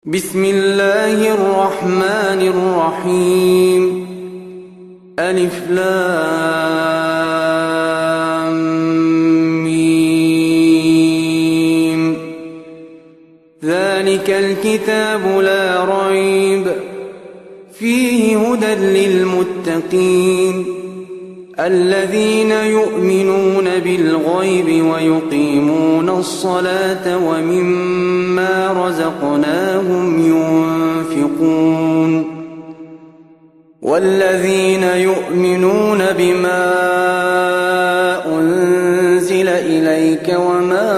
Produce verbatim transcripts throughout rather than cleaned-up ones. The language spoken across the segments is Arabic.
بسم الله الرحمن الرحيم. ألف لام ميم. ذلك الكتاب لا ريب فيه هدى للمتقين الذين يؤمنون بالغيب ويقيمون الصلاة ومما رزقناهم ينفقون والذين يؤمنون بما أنزل إليك وما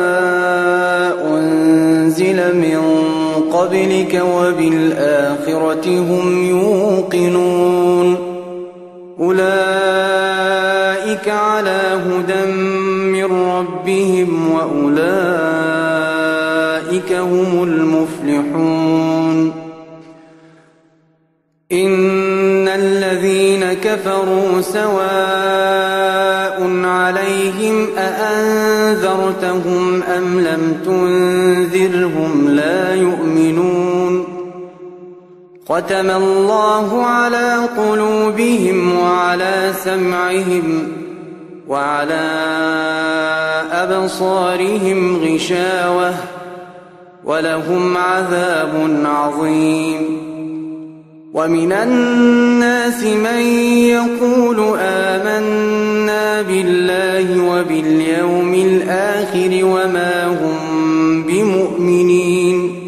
أنزل من قبلك وبالآخرة هم يوقنون أولئك على هدى من ربهم وأولئك هم المفلحون. إن الذين كفروا سواء عليهم أأنذرتهم أم لم تنذرهم لا يؤمنون. ختم الله على قلوبهم وعلى سمعهم وعلى أبصارهم غشاوة ولهم عذاب عظيم. ومن الناس من يقول آمنا بالله وباليوم الآخر وما هم بمؤمنين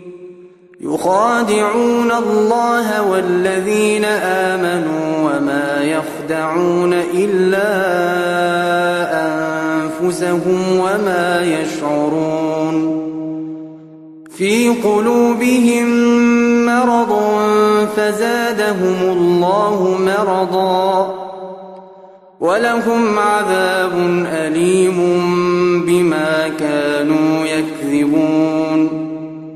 يخادعون الله والذين آمنوا وما يخدعون إلا أنفسهم وما يشعرون. في قلوبهم مرض فزادهم الله مرضا ولهم عذاب أليم بما كانوا يكذبون.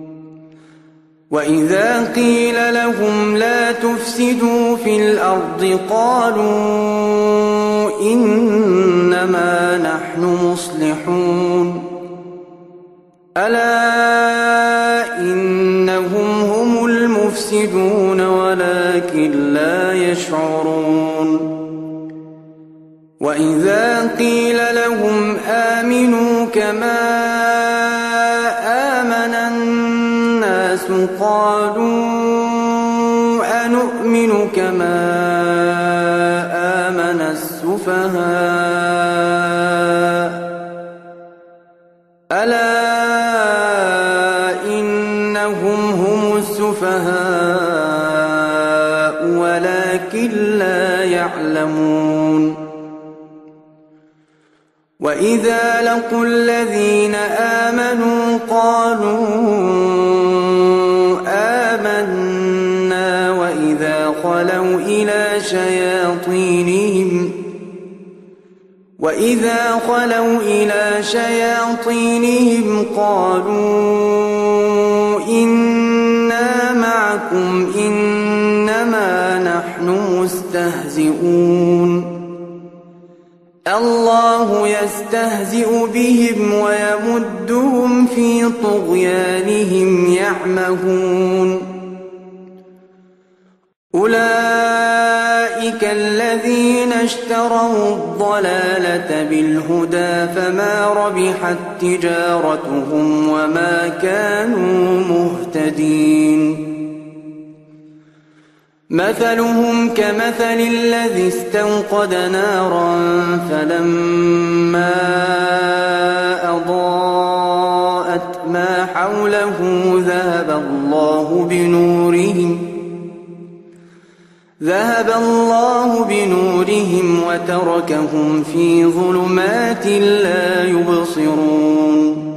وإذا قيل لهم لا تفسدوا في الأرض قالوا إنما نحن مصلحون ألا إنهم هم المفسدون ولكن لا يشعرون. وإذا قيل لهم آمنوا كما آمن الناس قالوا أنؤمن كما آمن السفهاء ألا إنهم هم السفهاء ولكن لا يعلمون. وإذا لقوا الذين آمنوا قالوا آمنا وإذا خلوا إلى شياطينهم وإذا خلوا إلى شياطينهم قالوا إنا معكم إنما نحن مستهزئون. الله يستهزئ بهم ويمدهم في طغيانهم يعمهون. أولئك الذين اشتروا الضلالة بالهدى فما ربحت تجارتهم وما كانوا مهتدين. مثلهم كمثل الذي استوقد نارا فلما أضاءت ما حوله ذهب الله بنورهم ذهب الله بنورهم وتركهم في ظلمات لا يبصرون.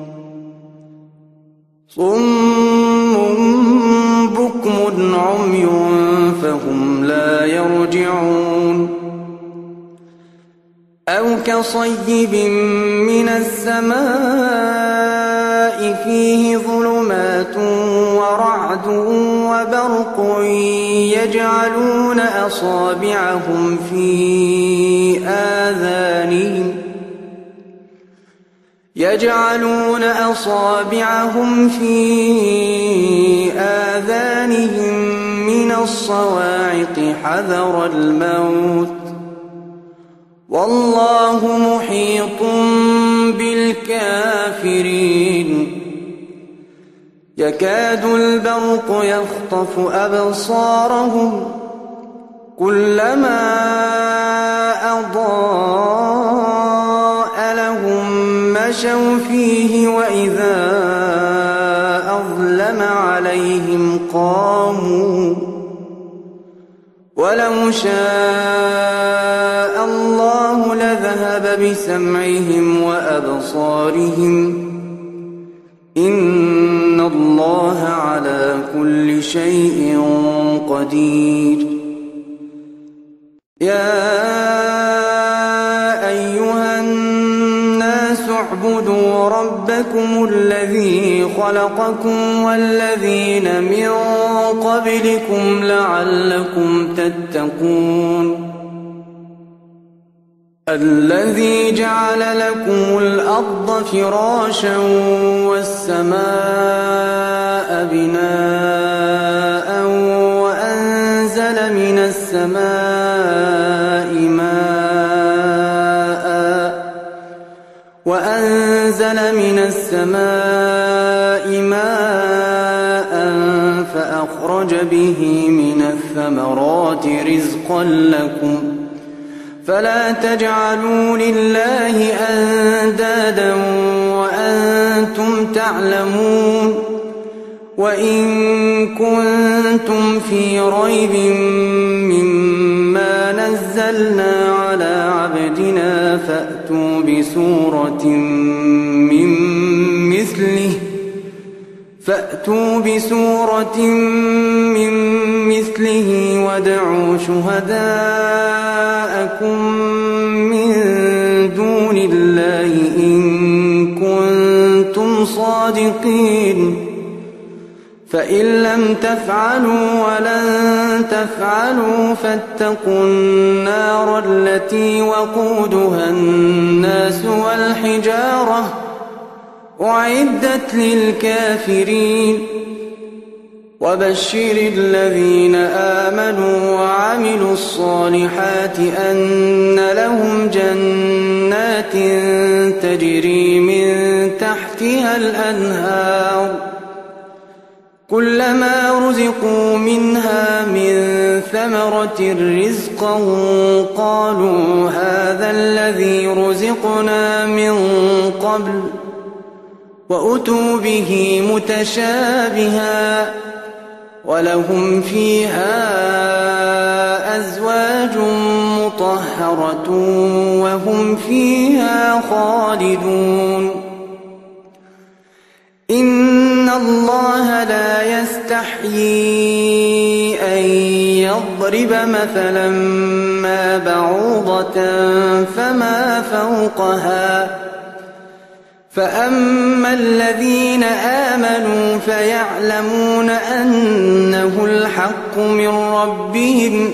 صم بكم عمي فهم لا يرجعون. أو كصيب من السماء فيه ظلمات ورعد وبرق يجعلون أصابعهم في آذانهم يجعلون أصابعهم في الصواعق حذر الموت والله محيط بالكافرين يكاد البرق يخطف أبصارهم كلما أضاء لهم مشوا فيه وإذا أظلم عليهم قاموا ولو شاء الله لذهب بسمعهم وأبصارهم إن الله على كل شيء قدير يا أيها الناس اعبدوا ربكم الذي خلقكم والذين من قبلكم لعلكم تتقون الذي جعل لكم الأرض فراشا والسماء بناء وأنزل من السماء ماء وأنزل من السماء ماء فأخرج به من الثمرات رزقا لكم فلا تجعلوا لله أندادا وأنتم تعلمون وإن كنتم في ريب مما نزلنا على عبدنا فأتوا بسورة من مثله فأتوا بسورة من مثله وادعوا شهداءكم من دون الله إن كنتم صادقين فإن لم تفعلوا ولن تفعلوا فاتقوا النار التي وقودها الناس والحجارة أعدت للكافرين وبشر الذين آمنوا وعملوا الصالحات أن لهم جنات تجري من تحتها الأنهار كلما رزقوا منها من ثمرة رزقا قالوا هذا الذي رزقنا من قبل وأتوا به متشابها ولهم فيها أزواج مطهرة وهم فيها خالدون إن الله لا يستحيي أن يضرب مثلا ما بعوضة فما فوقها فأما الذين آمنوا فيعلمون أنه الحق من ربهم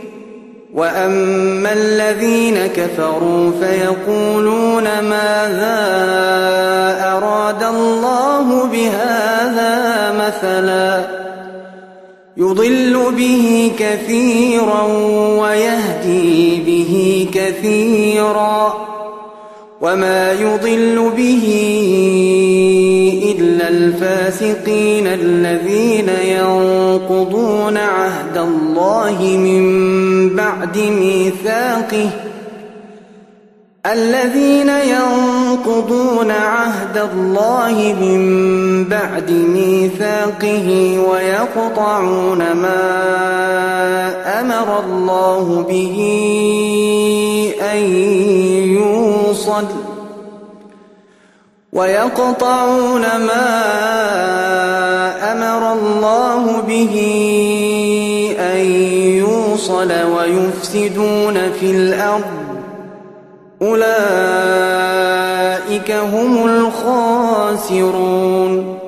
وأما الذين كفروا فيقولون ماذا أراد الله بهذا مثلا يضل به كثيرا ويهدي به كثيرا وما يضل به إلا الفاسقين الذين ينقضون عهد الله من بعد ميثاقه الذين ينقضون عهد الله من بعد ميثاقه ويقطعون ما أمر الله به أن يوصل ويقطعون ما أمر الله به أن يوصل ويفسدون في الأرض أولئك هم الخاسرون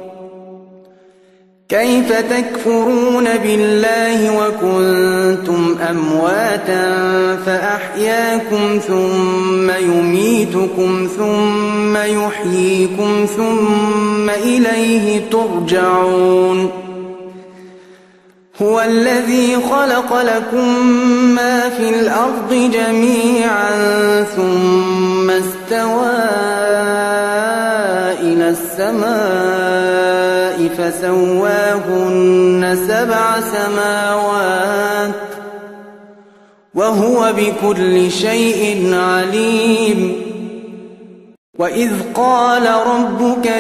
كيف تكفرون بالله وكنتم أمواتا فأحياكم ثم يميتكم ثم يحييكم ثم إليه ترجعون هو الذي خلق لكم ما في الأرض جميعا ثم استوى إلى السماء فسواهن سبع سماوات وهو بكل شيء عليم وإذ قال ربك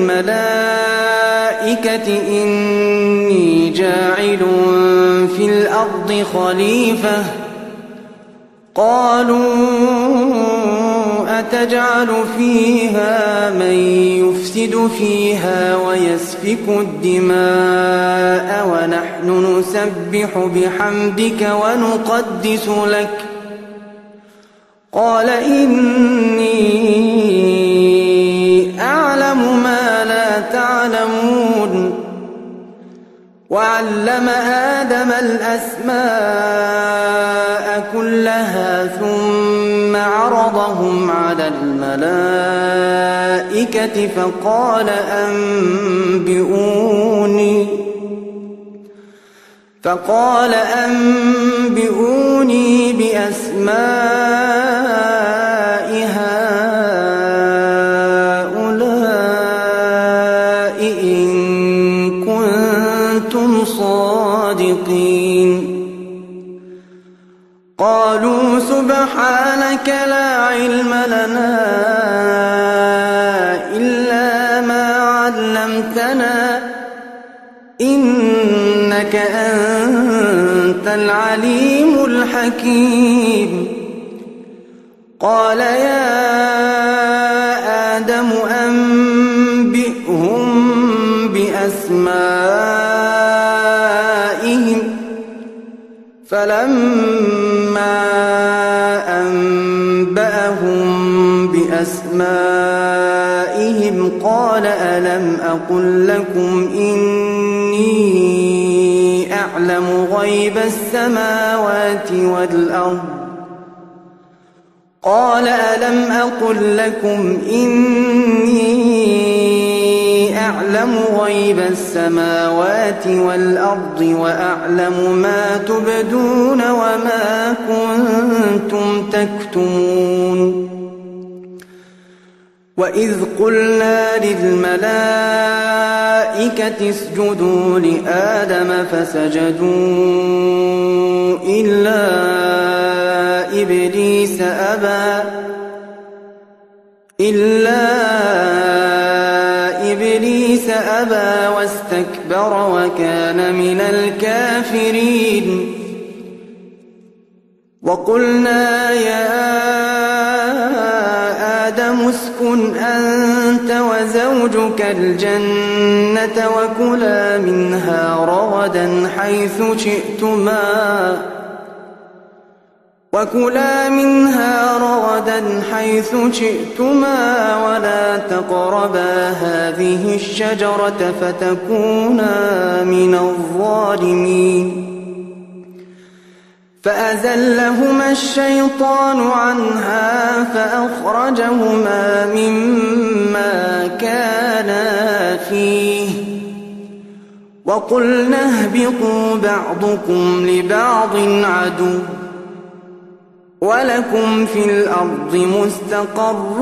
للملائكة إني جاعل في الأرض خليفة قالوا أتجعل فيها من يفسد فيها ويسفك الدماء ونحن نسبح بحمدك ونقدس لك قال إني أعلم ما لا تعلمون وعلم آدم الأسماء كلها ثم عرضهم على الملائكة فقال أنبئوني فقال أنبئوني بأسماء هؤلاء إن كنتم صادقين قالوا سبحانك لا علم لنا إلا ما علمتنا إنك أنت العليم الحكيم قال يا آدم أنبئهم بأسمائهم فلما أنبأهم بأسمائهم قال ألم أقل لكم إني أعلم غيب السماوات والأرض قال ألم أقل لكم إني أعلم غيب السماوات والأرض وأعلم ما تبدون وما كنتم تكتمون وإذ قلنا للملائكة اسجدوا لآدم فسجدوا إلا إبليس أبى إلا إبليس أبى واستكبر وكان من الكافرين وقلنا يا آدم اسكن أنت وزوجك الجنة وكلا منها رغدا حيث شئتما وكلا منها رغدا حيث شئتما ولا تقربا هذه الشجرة فتكونا من الظالمين فأزلهما الشيطان عنها فأخرجهما مما كانا فيه وقلنا اهبطوا بعضكم لبعض عدو ولكم في الأرض مستقر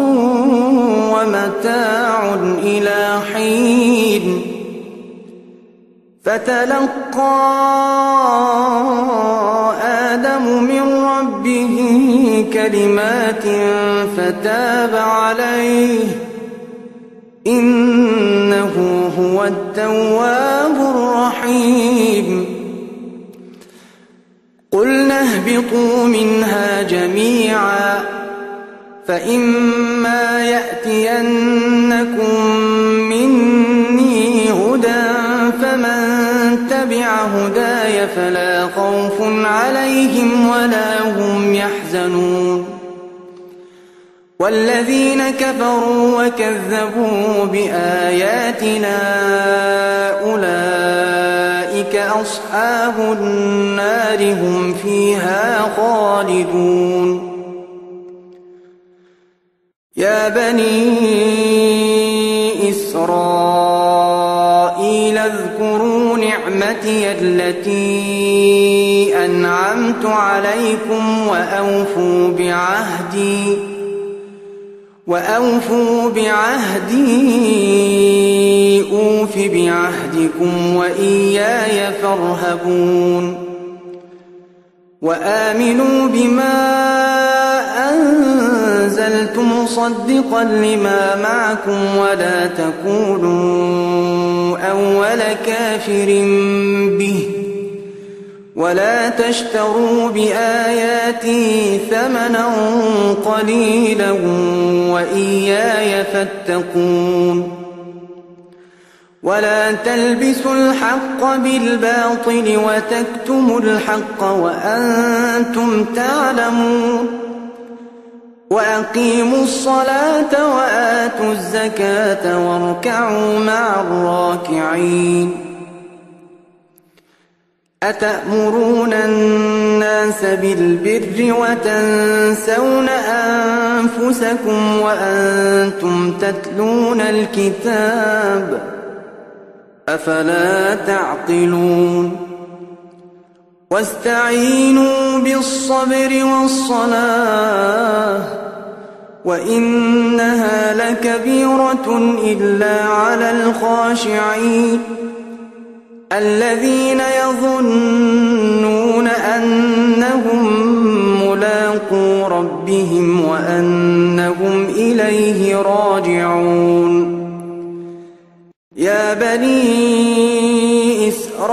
ومتاع إلى حين فتلقى آدم من ربه كلمات فتاب عليه إنه هو التواب الرحيم قلنا اهبطوا منها جميعا فإما يأتينكم مني هدى فمن تبع هداي فلا خوف عليهم ولا هم يحزنون والذين كفروا وكذبوا بآياتنا أولئك أصحاب النار هم فيها خالدون يا بني إسرائيل اذكروا نعمتي التي أنعمت عليكم وأوفوا بعهدي وأوفوا بعهدي أوف بعهدكم وإياي فارهبون وآمنوا بما أنزلت مصدقا لما معكم ولا تكونوا أول كافر به ولا تشتروا بآياتي ثمنا قليلا وإياي فاتقون ولا تلبسوا الحق بالباطل وتكتموا الحق وأنتم تعلمون وأقيموا الصلاة وآتوا الزكاة واركعوا مع الراكعين أتأمرون الناس بالبر وتنسون أنفسكم وأنتم تتلون الكتاب أفلا تعقلون واستعينوا بالصبر والصلاة وإنها لكبيرة إلا على الخاشعين الذين يظنون أنهم ملاقو ربهم وأنهم إليه راجعون يا بني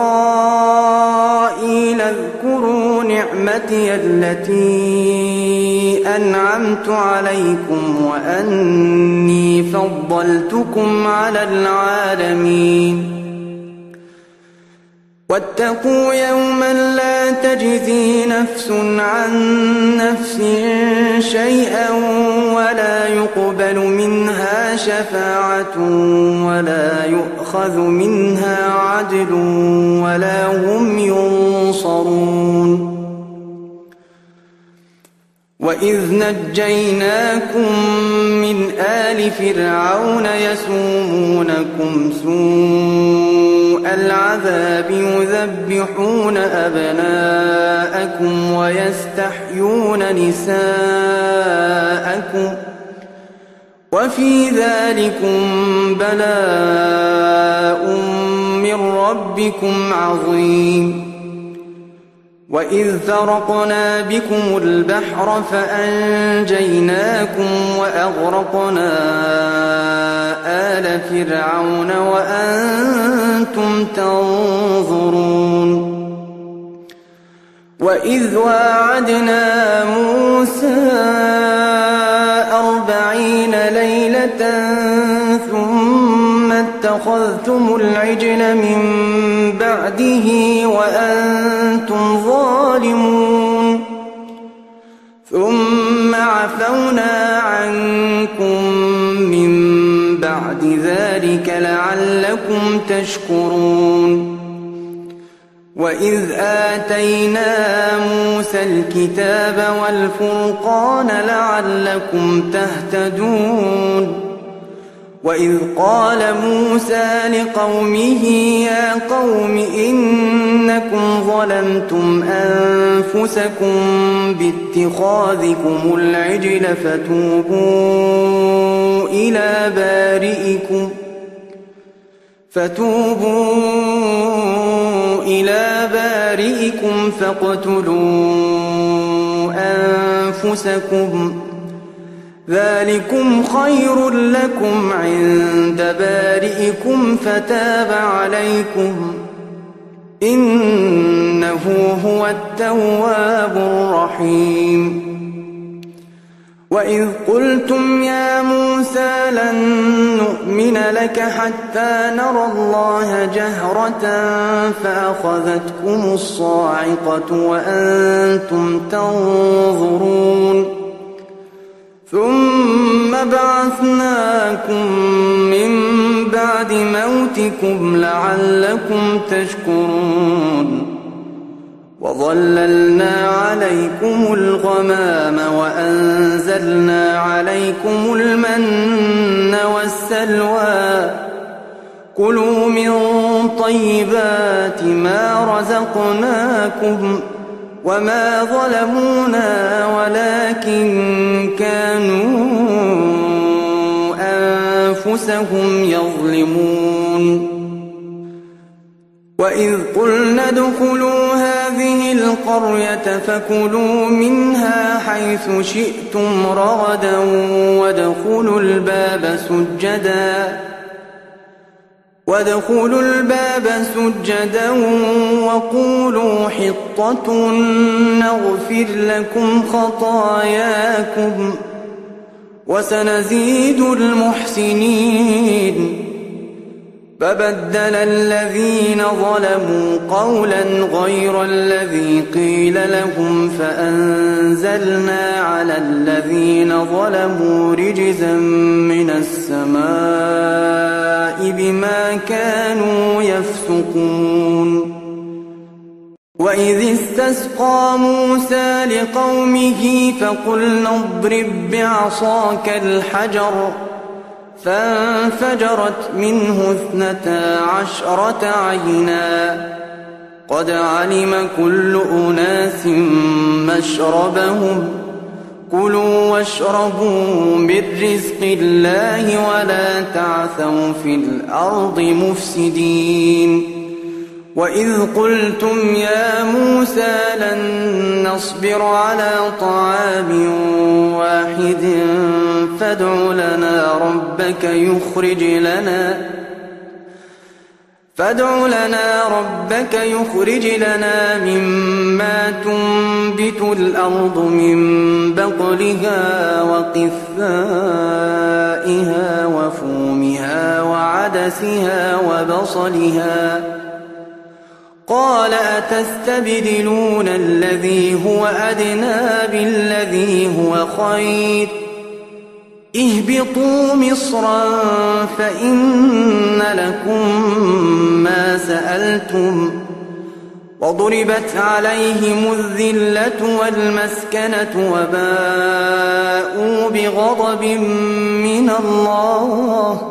إسرائيل اذكروا نعمتي التي أنعمت عليكم وأني فضلتكم على العالمين واتقوا يوما لا تجزي نفس عن نفس شيئا ولا يقبل منها شفاعة ولا يؤخذ منها عدل ولا هم ينصرون وإذ نجيناكم من آل فرعون يسومونكم سوء العذاب يذبحون أبناءكم ويستحيون نساءكم وفي ذلكم بلاء من ربكم عظيم وإذ فرقنا بكم البحر فأنجيناكم وأغرقنا آل فرعون وأنتم تنظرون وإذ واعدنا موسى أربعين ليلة ثم اتخذتم العجل من بعده وأنتم ظالمون ثم عفونا عنكم من بعد ذلك لعلكم تشكرون وإذ آتينا موسى الكتاب والفرقان لعلكم تهتدون وإذ قال موسى لقومه يا قوم إنكم ظلمتم أنفسكم باتخاذكم العجل فتوبوا إلى بارئكم فتوبوا إلى بارئكم فاقتلوا أنفسكم ذلكم خير لكم عند بارئكم فتاب عليكم إنه هو التواب الرحيم وإذ قلتم يا موسى لن نؤمن لك حتى نرى الله جهرة فأخذتكم الصاعقة وأنتم تنظرون ثم بعثناكم من بعد موتكم لعلكم تشكرون وظللنا عليكم الغمام وأنزلنا عليكم المن والسلوى كلوا من طيبات ما رزقناكم وما ظلمونا ولكن كانوا أنفسهم يظلمون وإذ قلنا ادخلوا هذه القرية فكلوا منها حيث شئتم رغدا وادخلوا الباب سجدا وادخلوا الباب سجدا وقولوا حطة نغفر لكم خطاياكم وسنزيد المحسنين فبدل الذين ظلموا قولا غير الذي قيل لهم فأنزلنا على الذين ظلموا رجزا من السماء بما كانوا يفسقون وإذ استسقى موسى لقومه فقلنا اضرب بعصاك الحجر فانفجرت منه اثنتا عشرة عينا قد علم كل أناس مشربهم كلوا واشربوا من رزق الله ولا تعثوا في الأرض مفسدين وإذ قلتم يا موسى لن نصبر على طعام واحد فادع لنا ربك يخرج لنا فادع لنا ربك يخرج لنا مما تنبت الأرض من بقلها وقثائها وفومها وعدسها وبصلها قال أتستبدلون الذي هو أدنى بالذي هو خير اهبطوا مصرا فإن لكم ما سألتم وضربت عليهم الذلة والمسكنة وباءوا بغضب من الله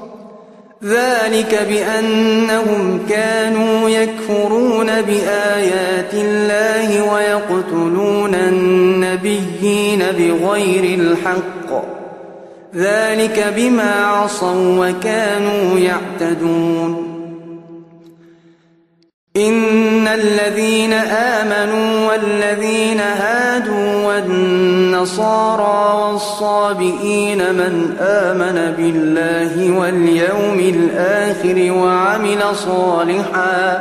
ذلك بأنهم كانوا يكفرون بآيات الله ويقتلون النبيين بغير الحق ذلك بما عصوا وكانوا يعتدون إن الذين آمنوا والذين هادوا والنصارى والصابئين من آمن بالله واليوم الآخر وعمل صالحا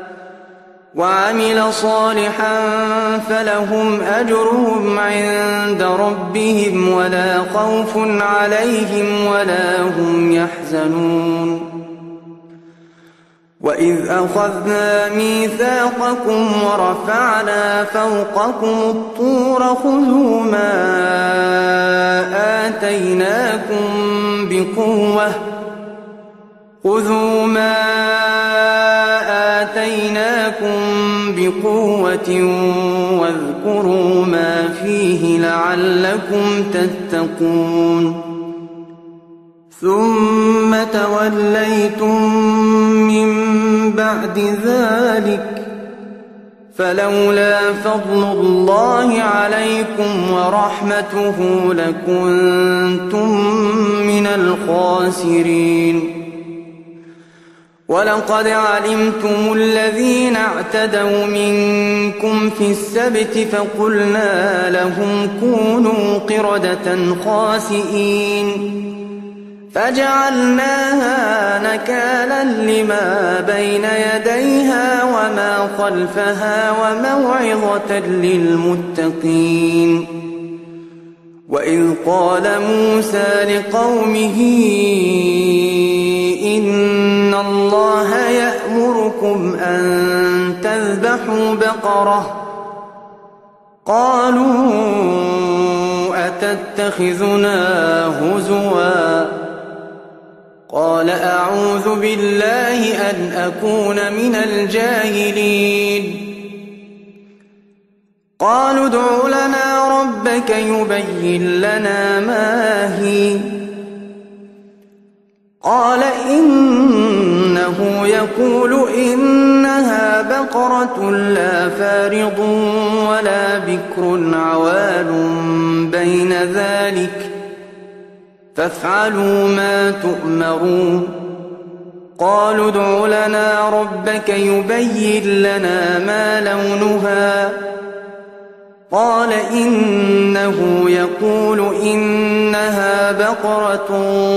وعمل صالحا فلهم أجرهم عند ربهم ولا خوف عليهم ولا هم يحزنون وإذ أخذنا ميثاقكم ورفعنا فوقكم الطور خذوا ما آتيناكم بقوة خذوا ما آتيناكم بقوة واذكروا ما فيه لعلكم تتقون ثم توليتم من بعد ذلك فلولا فضل الله عليكم ورحمته لكنتم من الخاسرين ولقد علمتم الذين اعتدوا منكم في السبت فقلنا لهم كونوا قردة خاسئين فجعلناها نكالا لما بين يديها وما خلفها وموعظة للمتقين وإذ قال موسى لقومه إن الله يأمركم أن تذبحوا بقرة قالوا أتتخذنا هزوا قال أعوذ بالله أن أكون من الجاهلين قالوا ادع لنا ربك يبين لنا ما هي قال إن إنه يقول إنها بقرة لا فارض ولا بكر عوان بين ذلك فافعلوا ما تؤمرون قالوا ادع لنا ربك يبين لنا ما لونها قال إنه يقول إنها بقرة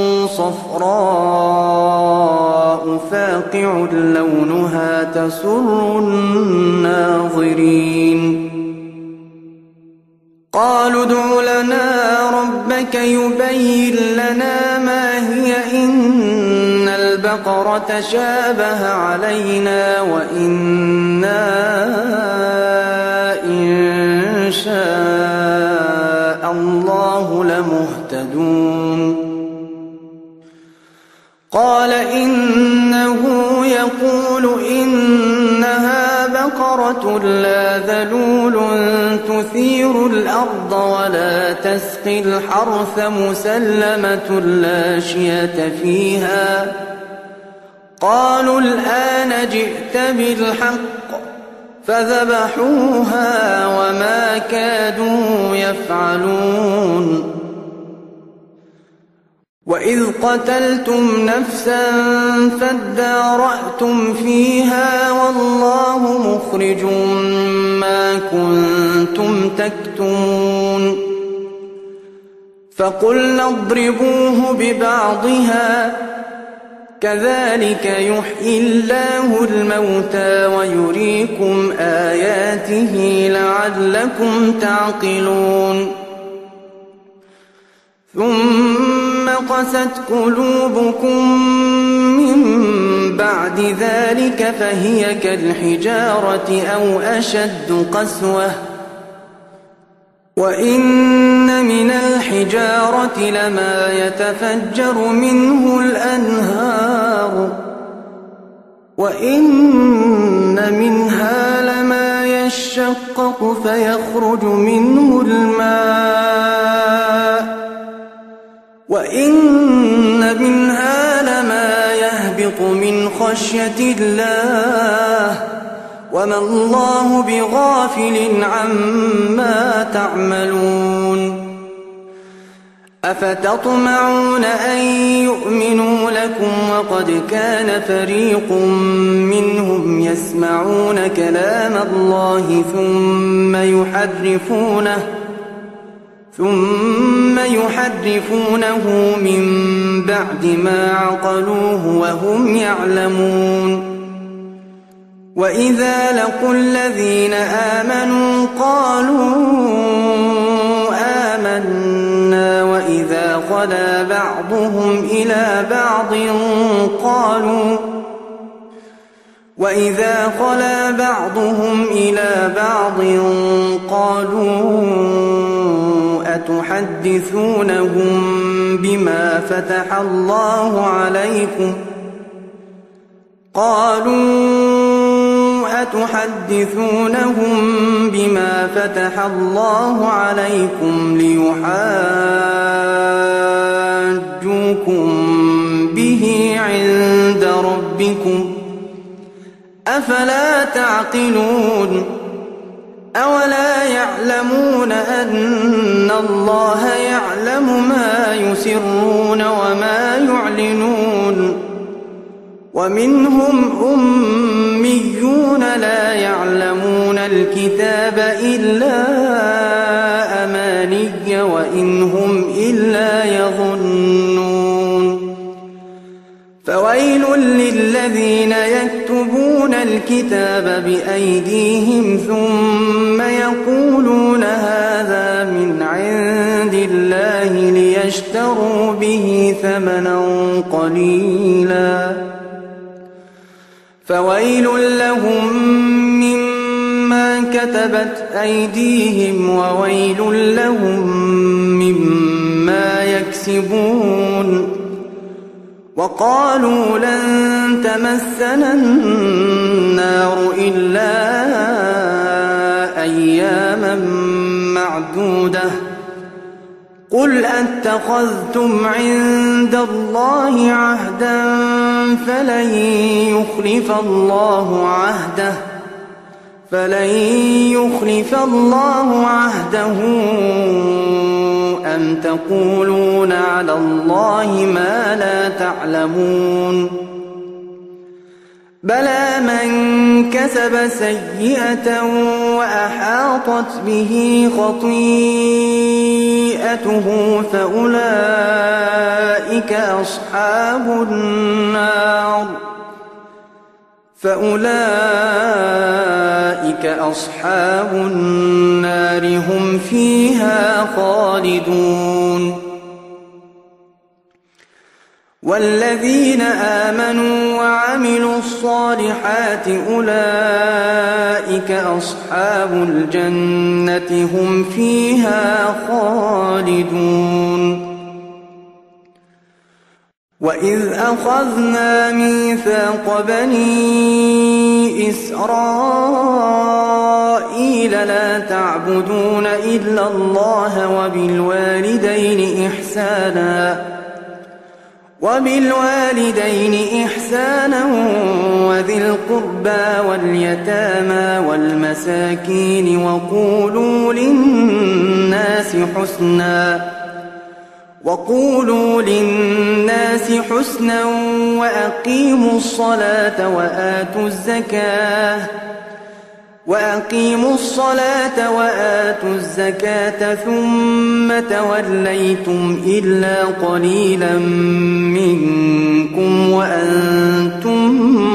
صفراء فاقع لونها تسر الناظرين قالوا ادع لنا ربك يبين لنا ما هي إن البقرة شابه علينا وإنا إن شاء الله لمهتدون قال إنه يقول إنها بقرة لا ذلول تثير الأرض ولا تسقي الحرث مسلمة لا شية فيها قالوا الآن جئت بالحق فذبحوها وما كادوا يفعلون وإذ قتلتم نفسا فادارأتم فيها والله مخرج ما كنتم تكتمون فقلنا اضربوه ببعضها كذلك يحيي الله الموتى ويريكم آياته لعلكم تعقلون ثم قست قلوبكم من بعد ذلك فهي كالحجارة أو أشد قسوة وإن من الحجارة لما يتفجر منه الأنهار وإن منها لما يشقق فيخرج منه الماء وإن منها لما يهبط من خشية الله وما الله بغافل عما تعملون أفتطمعون أن يؤمنوا لكم وقد كان فريق منهم يسمعون كلام الله ثم يحرفونه ثم يحرفونه من بعد ما عقلوه وهم يعلمون وإذا لقوا الذين آمنوا قالوا آمنا وإذا خلا بعضهم إلى بعض قالوا وإذا خلا بعضهم إلى بعض قالوا أتحدثونهم بما فتح الله عليكم قالوا أتحدثونهم بما فتح الله عليكم ليحاجوكم به عند ربكم أفلا تعقلون أولا يعلمون أن الله يعلم ما يسرون وما يعلنون ومنهم أميون لا يعلمون الكتاب إلا أماني وإن هم إلا يظنون فويل للذين يكتبون الكتاب بأيديهم ثم يقولون هذا من عند الله ليشتروا به ثمنا قليلا فويل لهم مما كتبت أيديهم وويل لهم مما يكسبون وقالوا لن تمسنا النار إلا أياما معدودة قل أتخذتم عند الله عهدا فلن يخلف الله عهده فلن يخلف الله عهده أم تقولون على الله ما لا تعلمون بلى من كسب سيئة وأحاطت به خطيئته فأولئك أصحاب النار فأولئك أصحاب النار هم فيها خالدون والذين آمنوا وعملوا الصالحات أولئك أصحاب الجنة هم فيها خالدون وإذ أخذنا ميثاق بني إسرائيل لا تعبدون إلا الله وبالوالدين إحسانا وبالوالدين إحسانا وذي القربى واليتامى والمساكين وقولوا للناس حسنا وقولوا للناس حسنا وأقيموا الصلاة وآتوا الزكاة وأقيموا الصلاة وآتوا الزكاة ثم توليتم إلا قليلا منكم وأنتم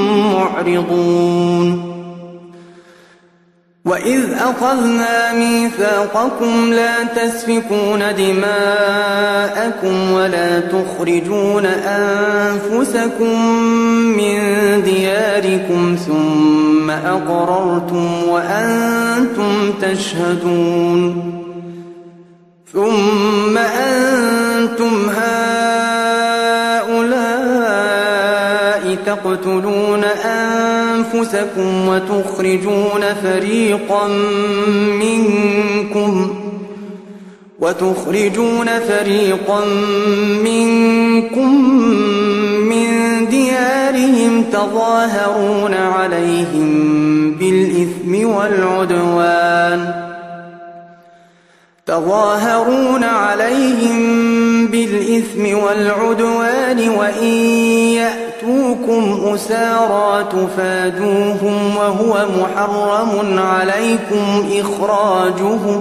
معرضون وإذ أخذنا ميثاقكم لا تسفكون دماءكم ولا تخرجون أنفسكم من دياركم ثم أقررتم وأنتم تشهدون ثم أنتم هؤلاء تقتلون أنفسكم وتخرجون فريقا منكم وتخرجون فريقا منكم من ديارهم تظاهرون عليهم بالإثم والعدوان تظاهرون عليهم بالإثم والعدوان وإن يأتوكم أسارى تفادوهم وهو محرم عليكم إخراجهم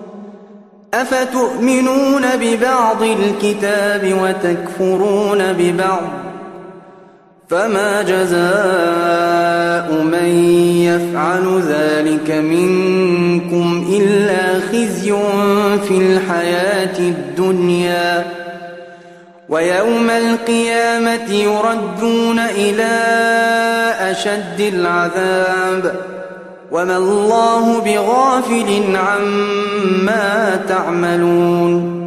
أفتؤمنون ببعض الكتاب وتكفرون ببعض فما جزاء من يفعل ذلك منكم إلا خزي في الحياة الدنيا ويوم القيامة يردون إلى أشد العذاب وما الله بغافل عما تعملون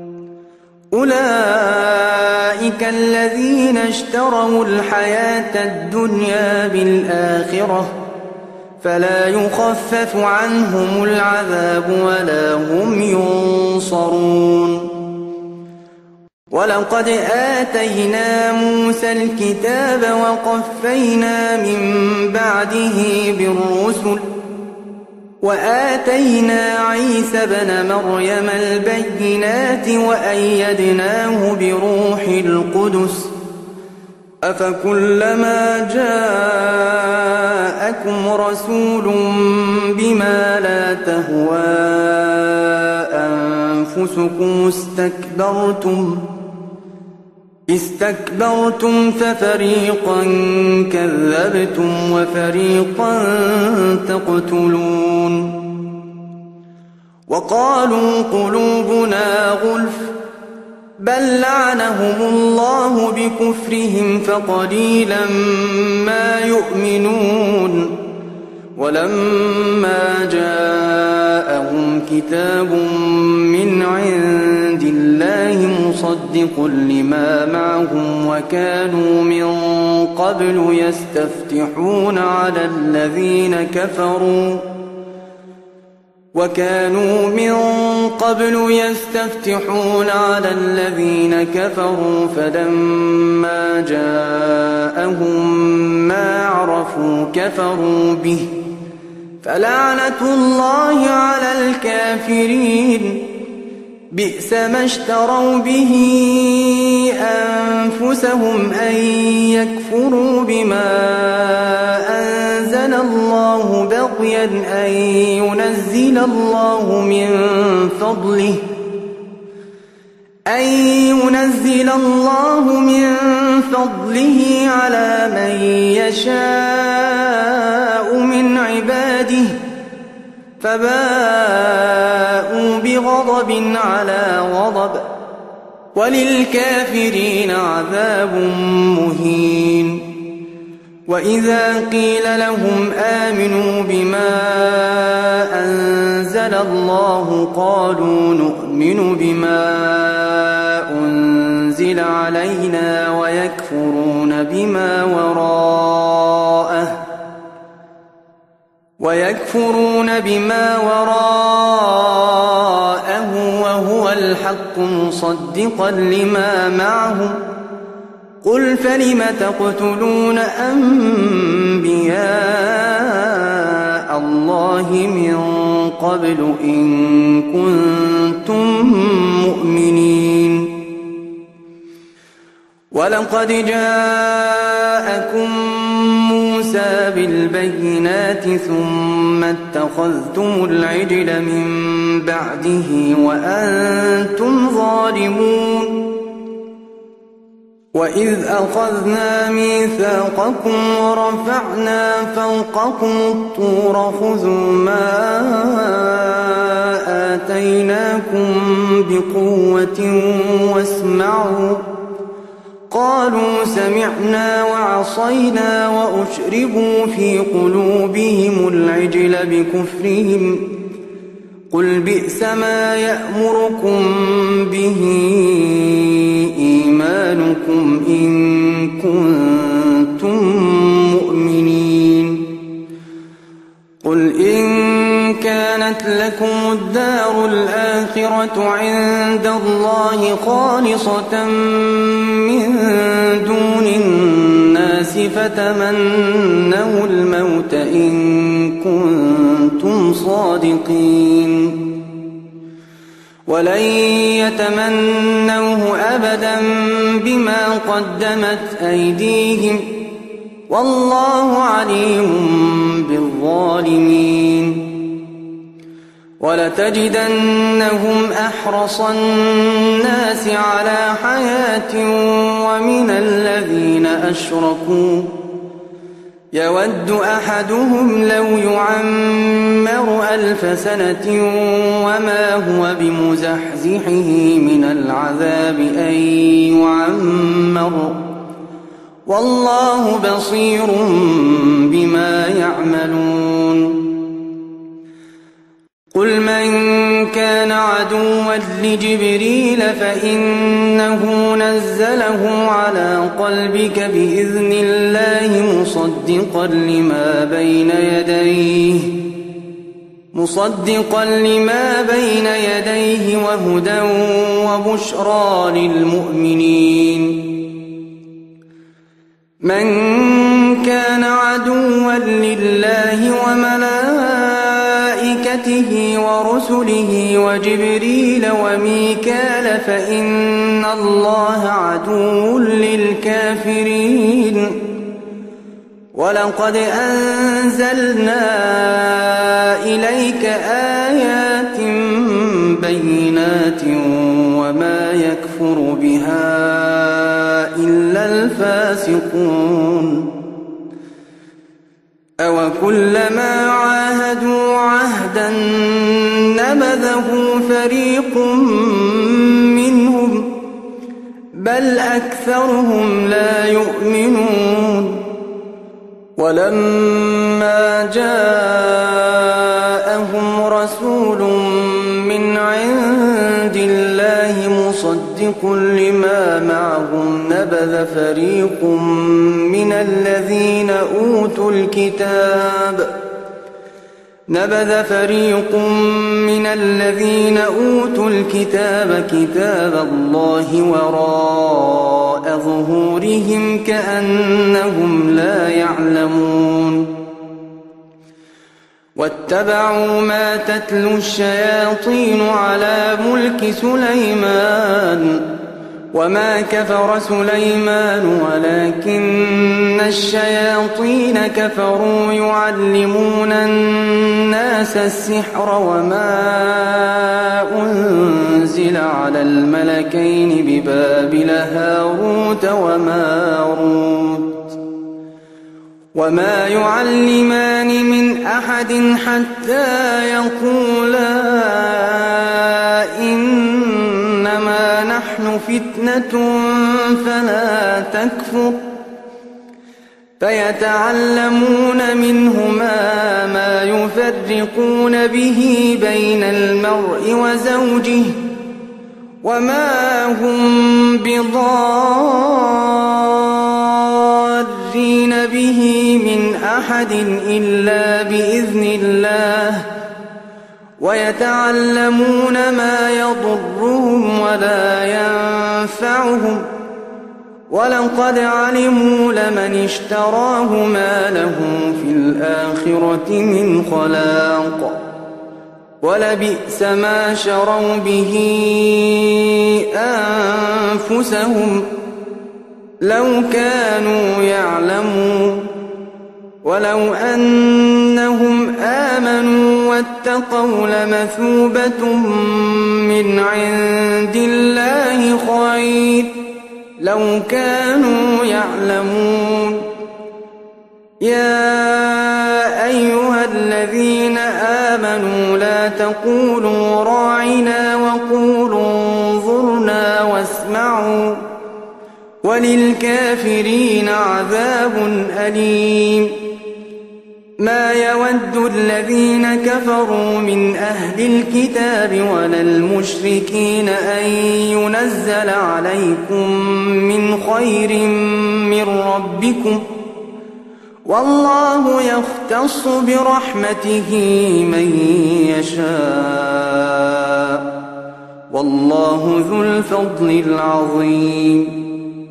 أولئك الذين اشتروا الحياة الدنيا بالآخرة فلا يخفف عنهم العذاب ولا هم ينصرون ولقد آتينا موسى الكتاب وقفينا من بعده بالرسل وآتينا عيسى ابن مريم البينات وأيدناه بروح القدس أفكلما جاءكم رسول بما لا تهوى أنفسكم استكبرتم استكبرتم ففريقا كذبتم وفريقا تقتلون وقالوا قلوبنا غلف بل لعنهم الله بكفرهم فقليلا ما يؤمنون ولما جاءهم كتاب من عند الله مصدق لما معهم وكانوا من قبل يستفتحون على الذين كفروا وكانوا من قبل يستفتحون على الذين كفروا فلما جاءهم ما عرفوا كفروا به فلعنة الله على الكافرين بئس ما اشتروا به أنفسهم أن يكفروا بما أنزل الله بغيا أن ينزل الله من فضله أن ينزل الله من فضله على من يشاء من عباده فباءوا بغضب على غضب وللكافرين عذاب مهين. وإذا قيل لهم آمنوا بما أنزل الله قالوا نؤمن بما أنزل علينا ويكفرون بما وراءه ويكفرون بما وراءه وهو الحق مصدقا لما معهم قل فلم تقتلون أنبياء الله من قبل إن كنتم مؤمنين ولقد جاءكم موسى بالبينات ثم اتخذتم العجل من بعده وأنتم ظالمون وإذ أخذنا ميثاقكم ورفعنا فوقكم الطور خذوا ما آتيناكم بقوة واسمعوا قالوا سمعنا وعصينا وأشربوا في قلوبهم العجل بكفرهم قل بئس ما يأمركم به إيمانكم إن كنتم مؤمنين قل إن كانت لكم الدار الآخرة عند الله خالصة من دون الناس فتمنوا الموت إن كنتم صادقين ولن يتمنوه أبدا بما قدمت أيديهم والله عليم بالظالمين ولتجدنهم أحرص الناس على حياة ومن الذين أشركوا يود أحدهم لو يعمر ألف سنة وما هو بمزحزحه من العذاب أن يعمر والله بصير بما يعملون قل من كان عدوا لجبريل فإنه نزله على قلبك بإذن الله مصدقا لما بين يديه مصدقا لما بين يديه وهدى وبشرى للمؤمنين من كان عدوا لله وملائكته ورسله وجبريل وميكال فإن الله عدو للكافرين ولقد أنزلنا إليك آيات بينات وما يكفر بها إلا الفاسقون أوكلما عاهدوا عهدا نبذه فريق منهم بل أكثرهم لا يؤمنون ولما جاءهم رسول من عند الله مصدق لما معهم نبذ فريق من الذين أوتوا الكتاب نبذ فريق من الذين أوتوا الكتاب كتاب الله وراء ظهورهم كأنهم لا يعلمون واتبعوا ما تتلو الشياطين على ملك سليمان وما كفر سليمان ولكن الشياطين كفروا يعلمون الناس السحر وما أنزل على الملكين ببابل هاروت وماروت وما يعلمان من أحد حتى يقولا إنما نحن فتنة فلا تكفر فيتعلمون منهما ما يفرقون به بين المرء وزوجه وما هم بضارين به من أحد إلا بإذن الله ويتعلمون ما يضرهم ولا ينفعهم ولقد علموا لمن اشتراه ما له في الآخرة من خلاق ولبئس ما شروا به أنفسهم لو كانوا يعلمون ولو أنهم آمنوا واتقوا لمثوبة من عند الله خير لو كانوا يعلمون يا أيها الذين آمنوا لا تقولوا راعنا وقولوا انظرنا واسمعوا وللكافرين عذاب أليم ما يود الذين كفروا من أهل الكتاب ولا المشركين أن ينزل عليكم من خير من ربكم والله يختص برحمته من يشاء والله ذو الفضل العظيم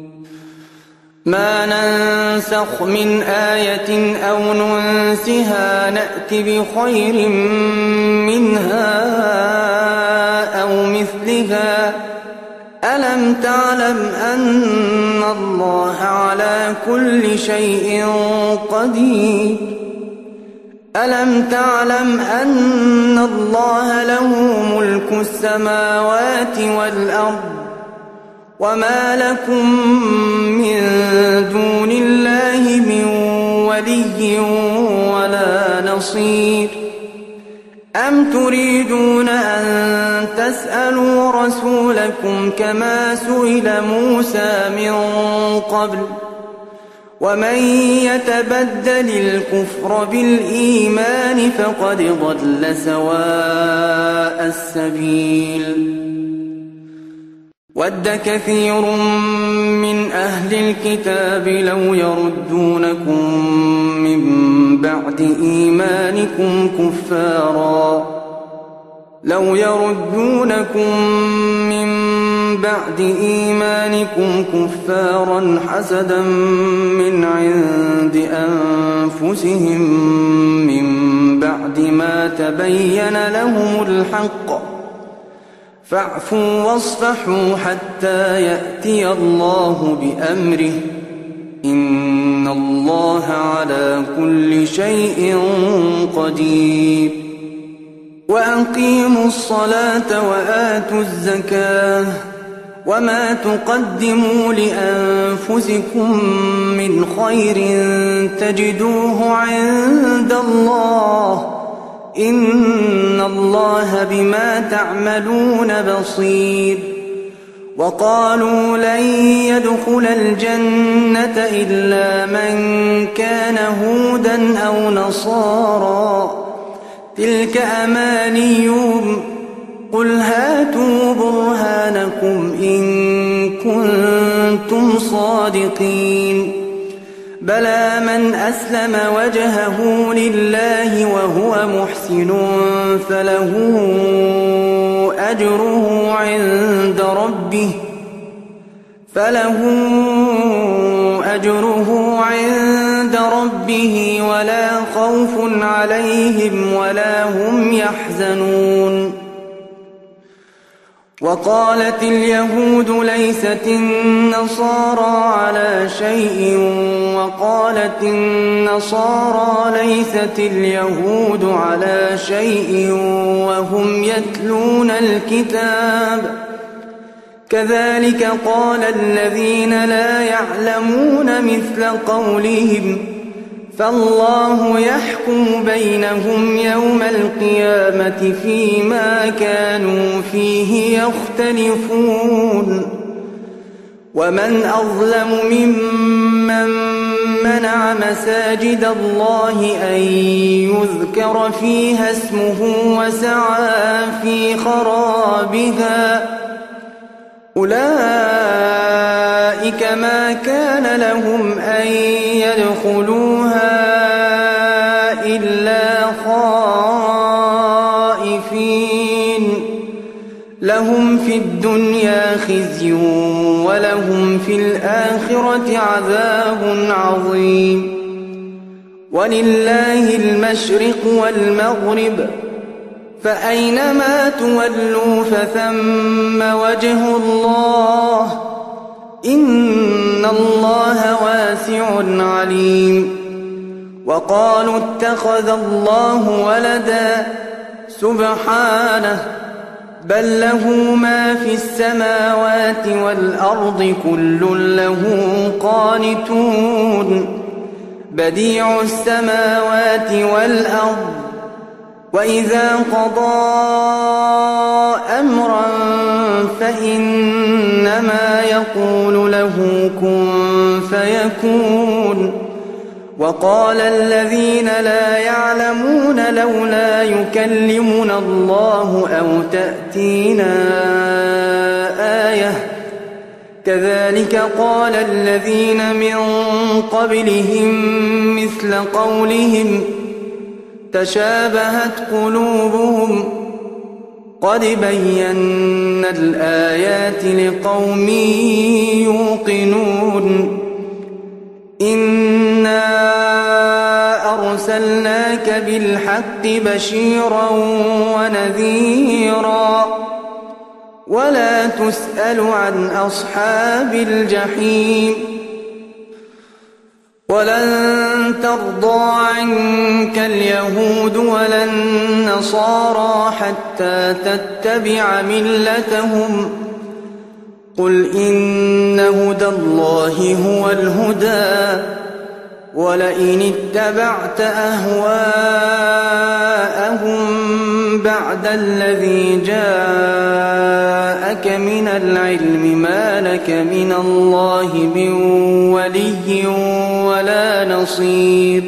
ما ننسخ من آية أو ننسها نأت بخير منها أو مثلها ألم تعلم أن الله على كل شيء قدير ألم تعلم أن الله له ملك السماوات والأرض وما لكم من دون الله من ولي ولا نصير أم تريدون أن تسألوا رسولكم كما سئل موسى من قبل ومن يتبدل الكفر بالإيمان فقد ضل سواء السبيل ود كثير من أهل الكتاب لو يردونكم من بعد إيمانكم كفارا لو يردونكم من بعد إيمانكم كفارا حسدا من عند أنفسهم من بعد ما تبين لهم الحق فاعفوا واصفحوا حتى يأتي الله بأمره إن الله على كل شيء قدير وأقيموا الصلاة وآتوا الزكاة وما تقدموا لأنفسكم من خير تجدوه عند الله إن الله بما تعملون بصير وقالوا لن يدخل الجنة إلا من كان هودا أو نصارى تلك أمانيهم قل هاتوا برهانكم إن كنتم صادقين بلى من أسلم وجهه لله وهو محسن فله أجره عند ربه فله أجره عند ربه ولا خوف عليهم ولا هم يحزنون. وقالت اليهود ليست النصارى على شيء وقالت النصارى ليست اليهود على شيء وهم يتلون الكتاب كذلك قال الذين لا يعلمون مثل قولهم فالله يحكم بينهم يوم القيامة فيما كانوا فيه يختلفون. ومن أظلم ممن منع مساجد الله أن يذكر فيها اسمه وسعى في خرابها أولئك ما كان لهم أن يدخلوها إلا خائفين لهم في الدنيا خزي ولهم في الآخرة عذاب عظيم. ولله المشرق والمغرب فأينما تولوا فثم وجه الله إن الله واسع عليم. وقالوا اتخذ الله ولدا سبحانه بل له ما في السماوات والأرض كل له قانتون بديع السماوات والأرض وإذا قضى أمرا فإنما يقول له كن فيكون. وقال الذين لا يعلمون لولا يكلمنا الله أو تأتينا آية كذلك قال الذين من قبلهم مثل قولهم تشابهت قلوبهم قد بينا الآيات لقوم يوقنون. إنا أرسلناك بالحق بشيرا ونذيرا ولا تسأل عن أصحاب الجحيم. ولن ترضى عنك اليهود ولا النصارى حتى تتبع ملتهم قل إن هدى الله هو الهدى ولئن اتبعت أهواءهم بعد الذي جاءك من العلم ما لك من الله من ولي ولا نصير.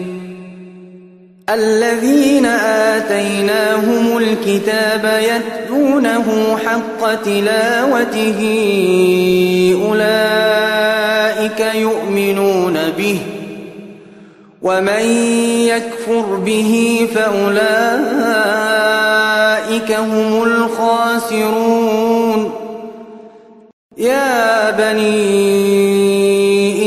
الذين آتيناهم الكتاب يتلونه حق تلاوته أولئك يؤمنون به ومن يكفر به فأولئك هم الخاسرون. يا بني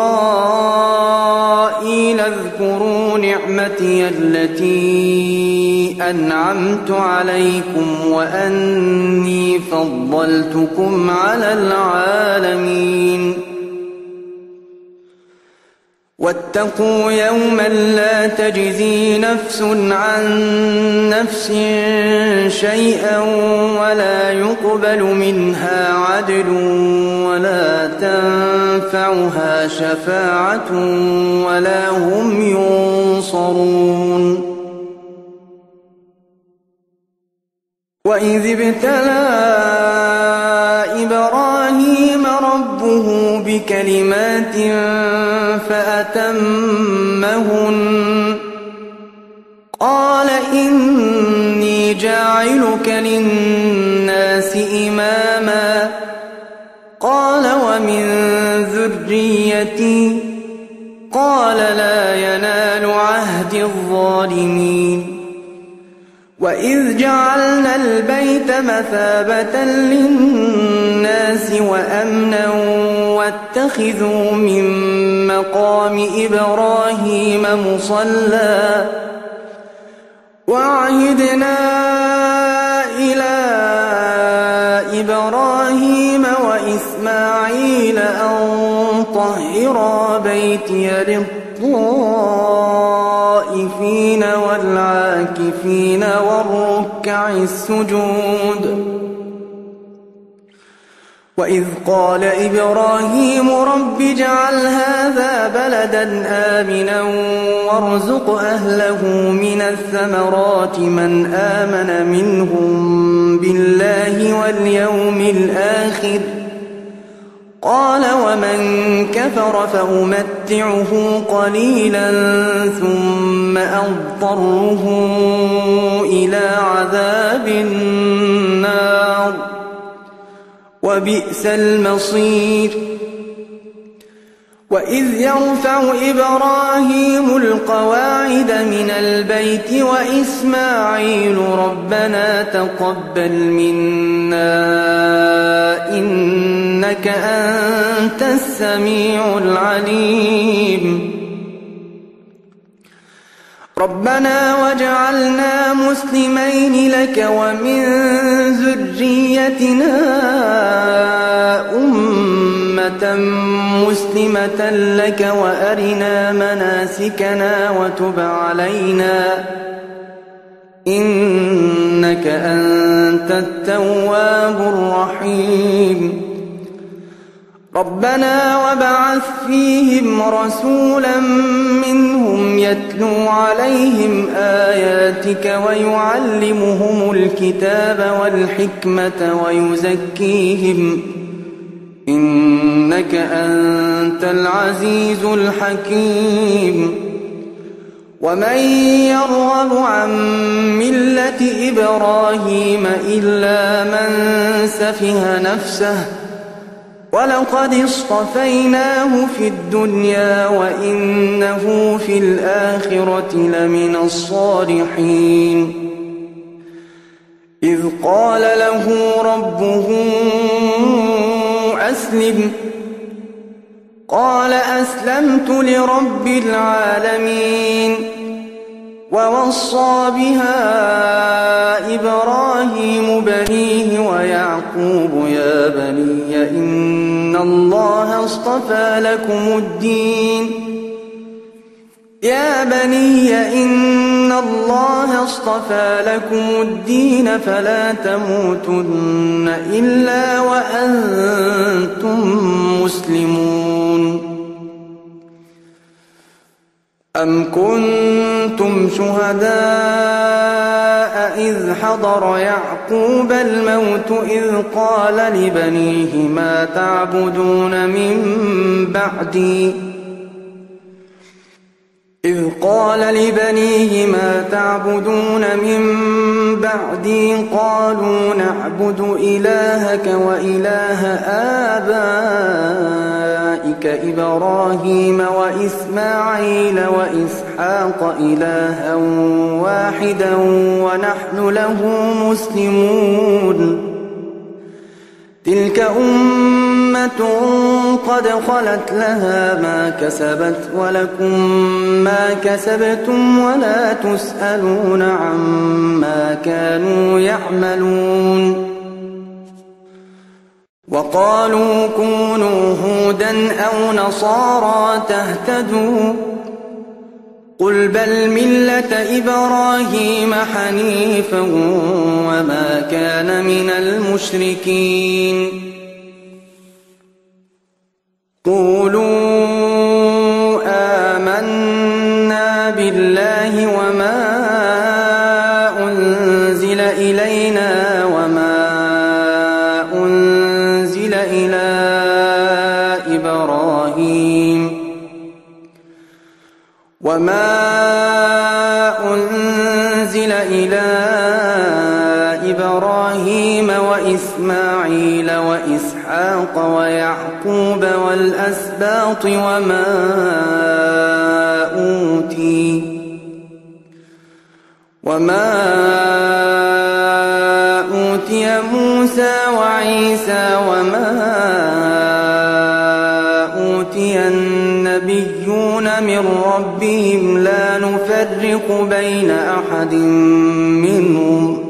إسرائيل اذكروا نعمتي التي أنعمت عليكم وأني فضلتكم على العالمين. واتقوا يوما لا تجزي نفس عن نفس شيئا ولا يقبل منها عدل ولا تنفعها شفاعة ولا هم ينصرون. وإذ ابتلى إبراهيم ربه بكلمات فأتمهن قال إني جاعلك للناس إماما قال ومن ذريتي قال قال لا ينال عهد الظالمين وإذ جعلنا البيت مثابة للناس وأمنا واتخذوا من مقام إبراهيم مصلى وعهدنا إلى إبراهيم وإسماعيل أن طهرا بيتي للطائفين والعاكفين والركع السجود وإذ قال إبراهيم رب اجعل هذا بلدا آمنا وارزق أهله من الثمرات من آمن منهم بالله واليوم الآخر قال ومن كفر فأمتعه قليلا ثم أضطره إلى عذاب النار وبئس المصير وإذ يرفع إبراهيم القواعد من البيت وإسماعيل ربنا تقبل منا إنك أنت السميع العليم ربنا واجعلنا مسلمين لك ومن ذريتنا أمة مسلمة لك وأرنا مناسكنا وتب علينا إنك أنت التواب الرحيم ربنا وابعث فيهم رسولا منهم يتلو عليهم آياتك ويعلمهم الكتاب والحكمة ويزكيهم إنك أنت العزيز الحكيم ومن يرغب عن ملة إبراهيم إلا من سفه نفسه ولقد اصطفيناه في الدنيا وإنه في الآخرة لمن الصالحين إذ قال له ربه أسلم قال أسلمت لرب العالمين ووصى بها إبراهيم بنيه ويعقوب يا بني إن الله اصطفى لكم الدين يا بني إن الله اصطفى لكم الدين فلا تموتن إلا وأنتم مسلمون أم كنتم شهداء إذ حضر يعقوب الموت إذ قال لبنيه ما تعبدون من بعدي إذ قال لبنيه ما تعبدون من بعدي قالوا نعبد إلهك وإله آبائك إبراهيم وإسماعيل وإسحاق إلها واحدا ونحن له مسلمون تلك أمة قد خلت لها ما كسبت ولكم ما كسبتم ولا تسألون عما كانوا يعملون وقالوا كونوا هودا أو نصارى تهتدوا قل بل ملة إبراهيم حنيفا وما كان من المشركين قولوا آمنا بالله وما أنزل إلينا وما أنزل إلى إبراهيم وما أنزل إلى إبراهيم وإسماعيل وإسحاق وإسحاق ويعقوب والأسباط وما أوتي وما أوتي موسى وعيسى وما أوتي النبيون من ربهم لا نفرق بين أحد منهم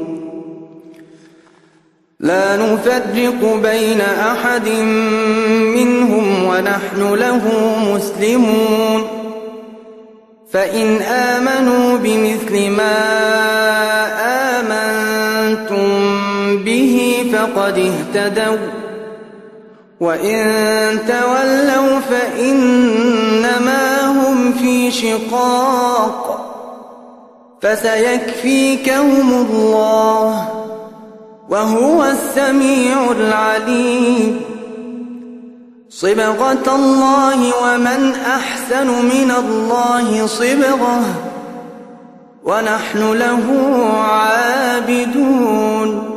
لا نفرق بين أحد منهم ونحن له مسلمون فإن آمنوا بمثل ما آمنتم به فقد اهتدوا وإن تولوا فإنما هم في شقاق فسيكفيكهم الله وهو السميع العليم صبغة الله ومن أحسن من الله صبغة ونحن له عابدون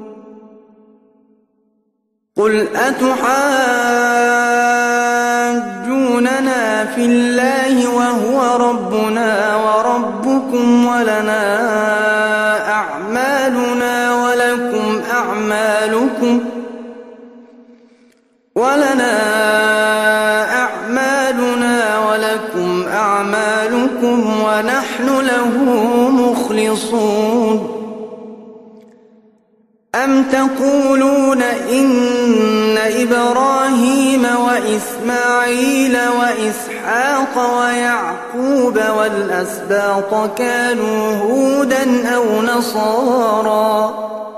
قل أتحاجوننا في الله وهو ربنا وربكم ولنا أعمالنا ولكم أعمالكم ولنا أعمالنا ولكم أعمالكم ونحن له مخلصون أم تقولون إن إبراهيم وإسماعيل وإسحاق ويعقوب والأسباط كانوا هودا أو نصارى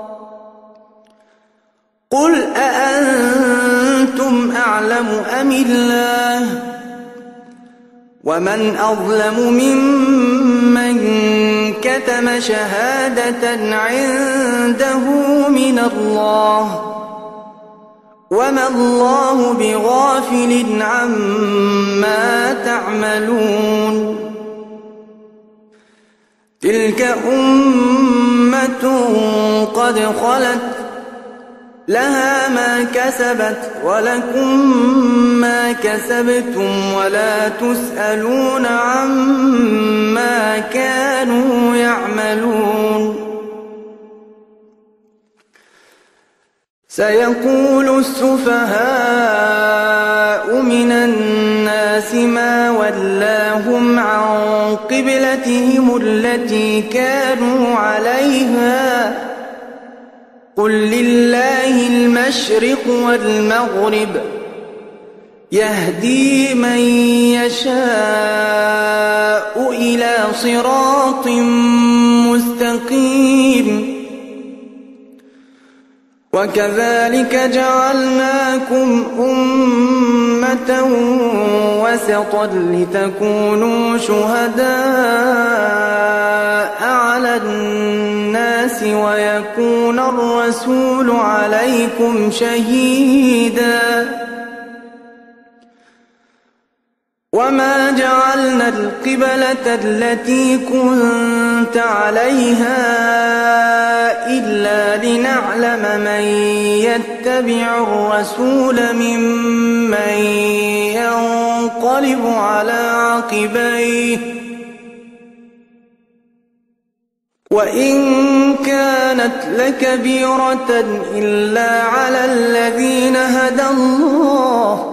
قل أأنتم أعلم أم الله ومن أظلم ممن كتم شهادة عنده من الله وما الله بغافل عما تعملون تلك أمة قد خلت لها ما كسبت ولكم ما كسبتم ولا تسألون عما كانوا يعملون سيقول السفهاء من الناس ما ولاهم عن قبلتهم التي كانوا عليها قل لله المشرق والمغرب يهدي من يشاء إلى صراط مستقيم وكذلك جعلناكم أمة وسطا لتكونوا شهداء على الناس ويكون الرسول عليكم شهيدا وما جعلنا القبلة التي كنت عليها إلا لنعلم من يتبع الرسول ممن ينقلب على عقبيه وإن كانت لكبيرة إلا على الذين هدى الله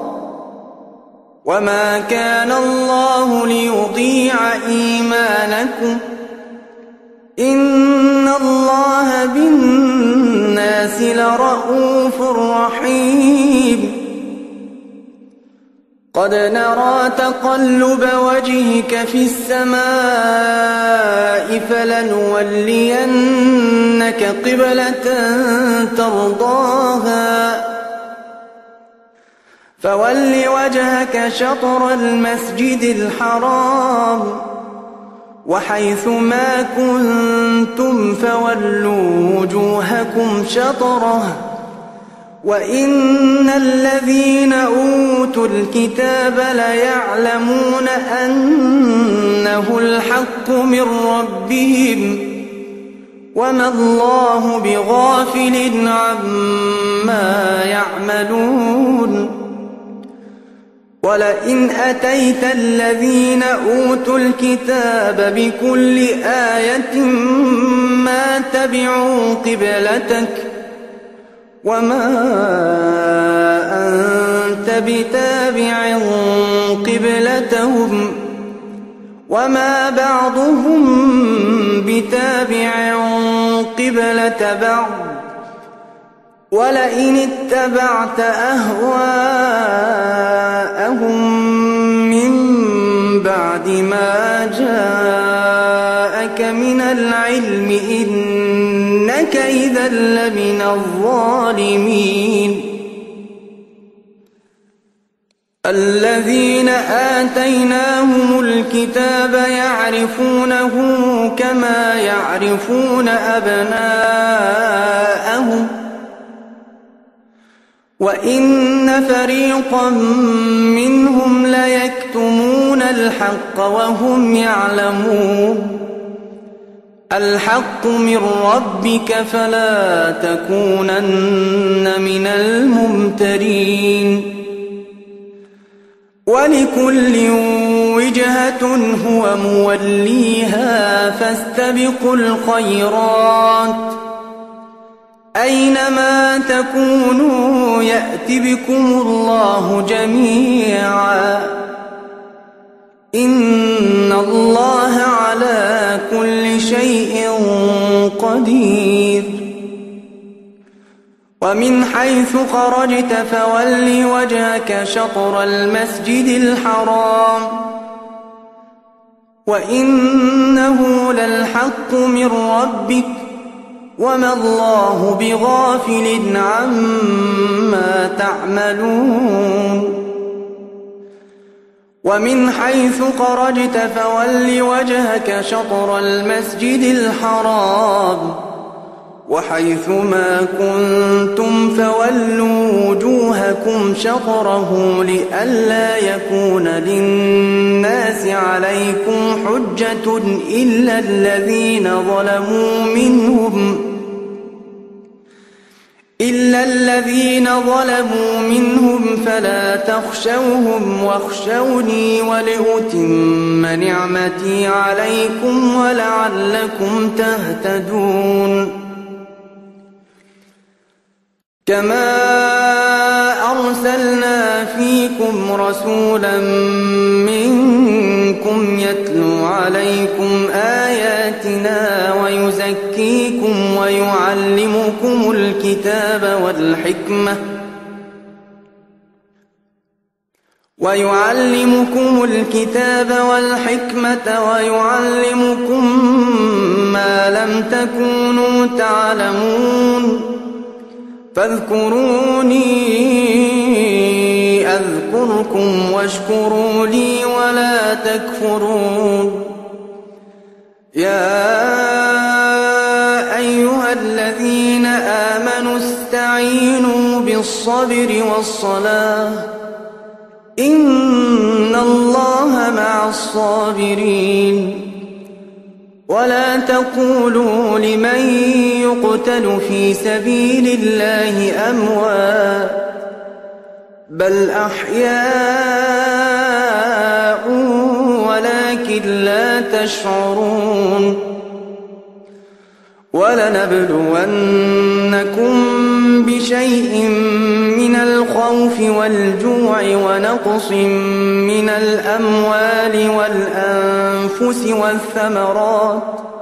وما كان الله ليضيع إيمانكم إن الله بالناس لرءوف رحيم قد نرى تقلب وجهك في السماء فلنولينك قبلة ترضاها فول وجهك شطر المسجد الحرام وحيث ما كنتم فولوا وجوهكم شطره وإن الذين أوتوا الكتاب ليعلمون أنه الحق من ربهم وما الله بغافل عما يعملون ولئن أتيت الذين أوتوا الكتاب بكل آية ما تبعوا قبلتك وما أنت بتابع قبلتهم وما بعضهم بتابع قبلة بعض ولئن اتبعت أهواءهم من بعد ما جاءك من العلم إنك إذا لمن الظالمين الذين آتيناهم الكتاب يعرفونه كما يعرفون أبناءهم وإن فريقا منهم ليكتمون الحق وهم يعلمون الحق من ربك فلا تكونن من الممترين ولكل وجهة هو موليها فاستبقوا الخيرات أينما تكونوا يأت بكم الله جميعا إن الله على كل شيء قدير ومن حيث خرجت فول وجهك شطر المسجد الحرام وإنه للحق من ربك وما الله بغافل عما تعملون ومن حيث خرجت فول وجهك شطر المسجد الحرام وحيث ما كنتم فولوا وجوهكم شطره لئلا يكون للناس عليكم حجة إلا الذين ظلموا منهم إلا الذين ظلموا منهم فلا تخشوهم واخشوني ولأتم نعمتي عليكم ولعلكم تهتدون كما أرسلنا فيكم رسولا منكم يتلو عليكم آياتنا ويزكيكم ويعلمكم الكتاب والحكمة ويعلمكم الكتاب والحكمة ويعلمكم ما لم تكونوا تعلمون فاذكروني أذكركم واشكروا لي ولا تكفرون يا أيها الذين آمنوا استعينوا بالصبر والصلاة إن الله مع الصابرين ولا تقولوا لمن يقتل في سبيل الله أموات بل أحياء ولكن لا تشعرون ولنبلونكم بشيء من الخوف والجوع ونقص من الأموال والأنفس والثمرات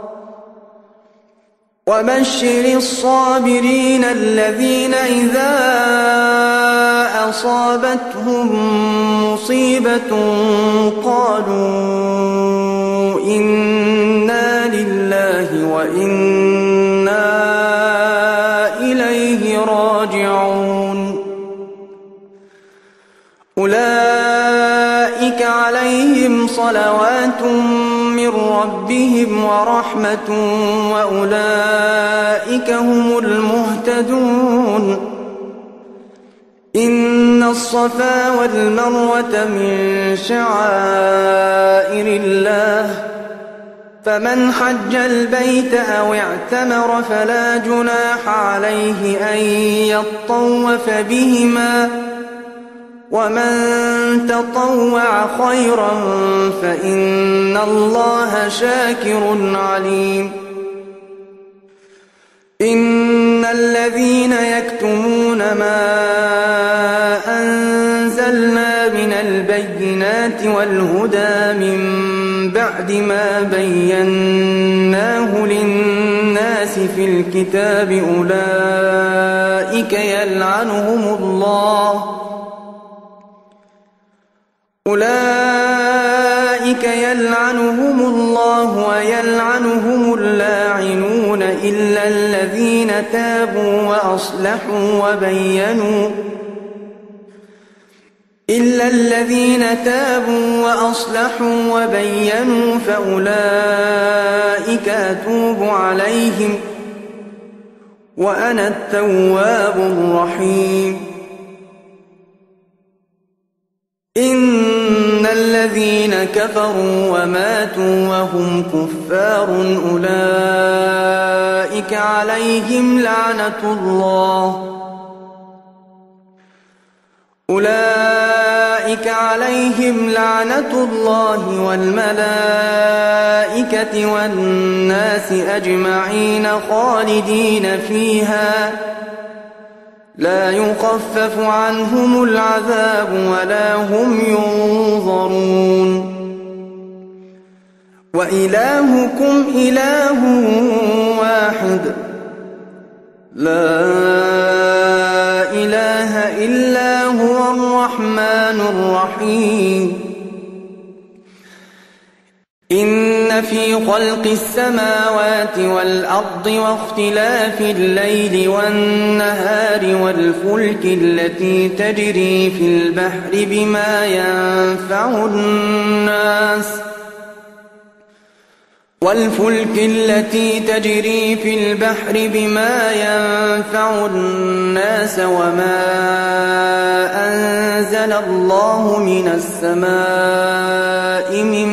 وبشر الصابرين الذين إذا أصابتهم مصيبة قالوا إنا لله وإنا إليه راجعون أولئك عليهم صلوات من ربهم ورحمة وأولئك هم المهتدون إن الصفا والمروة من شعائر الله فمن حج البيت أو اعتمر فلا جناح عليه أن يطوف بهما ومن تطوع خيرا فإن الله شاكر عليم إن الذين يكتمون ما أنزلنا من البينات والهدى من بعد ما بيناه للناس في الكتاب أولئك يلعنهم الله أولئك يلعنهم الله ويلعنهم اللاعنون إلا الذين تابوا وأصلحوا وبينوا إلا الذين تابوا وأصلحوا وبينوا فأولئك أتوب عليهم وأنا التواب الرحيم إن الذين كفروا وماتوا وهم كفار أولئك عليهم لعنة الله أولئك عليهم لعنة الله والملائكة والناس أجمعين خالدين فيها لا يخفف عنهم العذاب ولا هم ينظرون وإلهكم إله واحد لا إله إلا هو الرحمن الرحيم إن في خلق السماوات والأرض واختلاف الليل والنهار والفلك التي تجري في البحر بما ينفع الناس والفلك التي تجري في البحر بما ينفع الناس وما أنزل الله من السماء من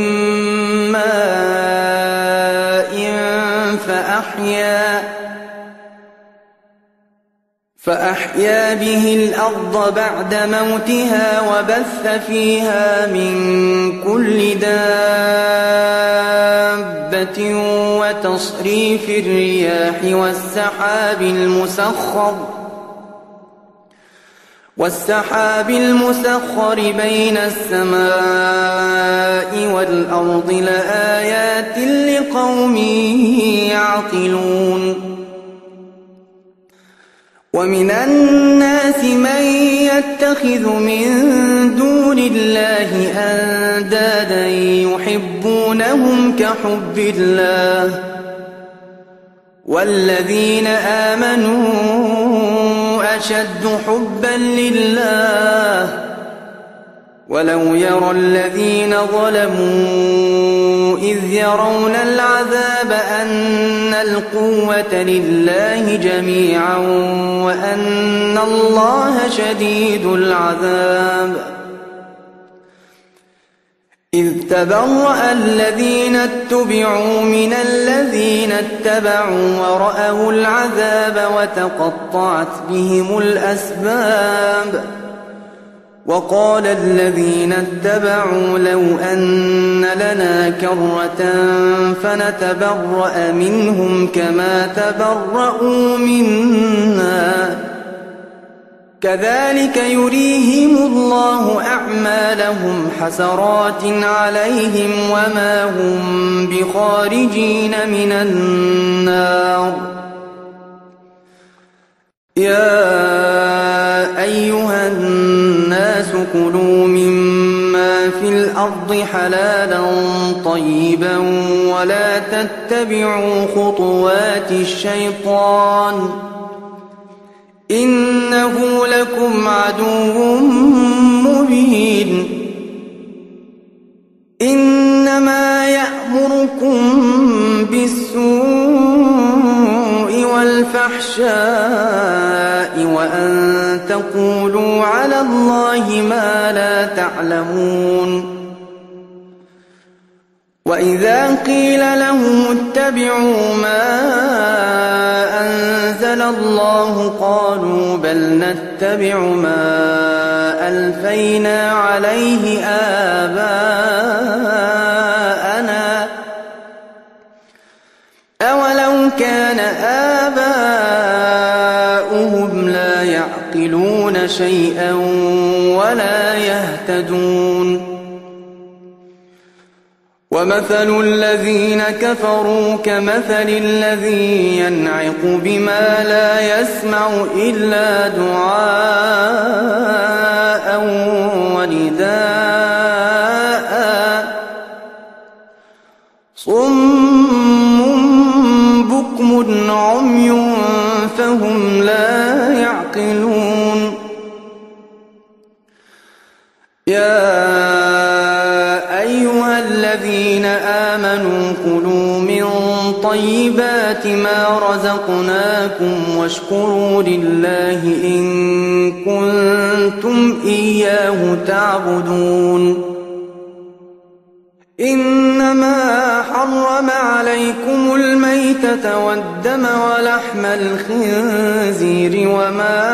ماء فأحيا فأحيا به الأرض بعد موتها وبث فيها من كل دابة وتصريف الرياح والسحاب المسخر والسحاب المسخر بين السماء والأرض لآيات لقوم يعقلون ومن الناس من يتخذ من دون الله أندادا يحبونهم كحب الله والذين آمنوا أشد حبا لله ولو يرى الذين ظلموا إذ يرون العذاب أن القوة لله جميعا وأن الله شديد العذاب إذ تبرأ الذين اتبعوا من الذين اتبعوا ورأوا العذاب وتقطعت بهم الأسباب وقال الذين اتبعوا لو أن لنا كرة فنتبرأ منهم كما تبرأوا منا كذلك يريهم الله أعمالهم حسرات عليهم وما هم بخارجين من النار يا أيها الناس كلوا مما في الأرض حلالا طيبا ولا تتبعوا خطوات الشيطان إنه لكم عدو مبين إنما يأمركم بالسوء والفحشاء وأن تقولوا على الله ما لا تعلمون وإذا قيل لهم اتبعوا ما أنزل الله قالوا بل نتبع ما ألفينا عليه آباءنا أولو كان آباؤهم لا يعقلون شيئا ولا يهتدون ومثل الذين كفروا كمثل الذي ينعق بما لا يسمع إلا دعاء ونداء صم بكم عمي فهم لا يعقلون يا أيها الذين آمنوا كلوا من طيبات ما رزقناكم واشكروا لله إن كنتم إياه تعبدون إنما حرم عليكم الميتة والدم ولحم الخنزير وما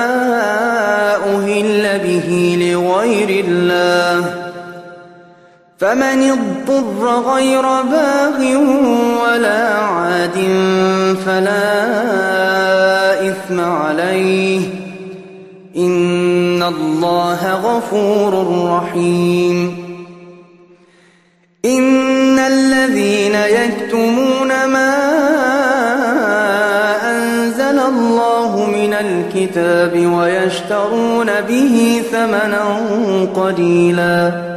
أهل به لغير الله فمن اضطر غير باغ ولا عاد فلا إثم عليه إن الله غفور رحيم إن الذين يكتمون ما أنزل الله من الكتاب ويشترون به ثمنا قليلا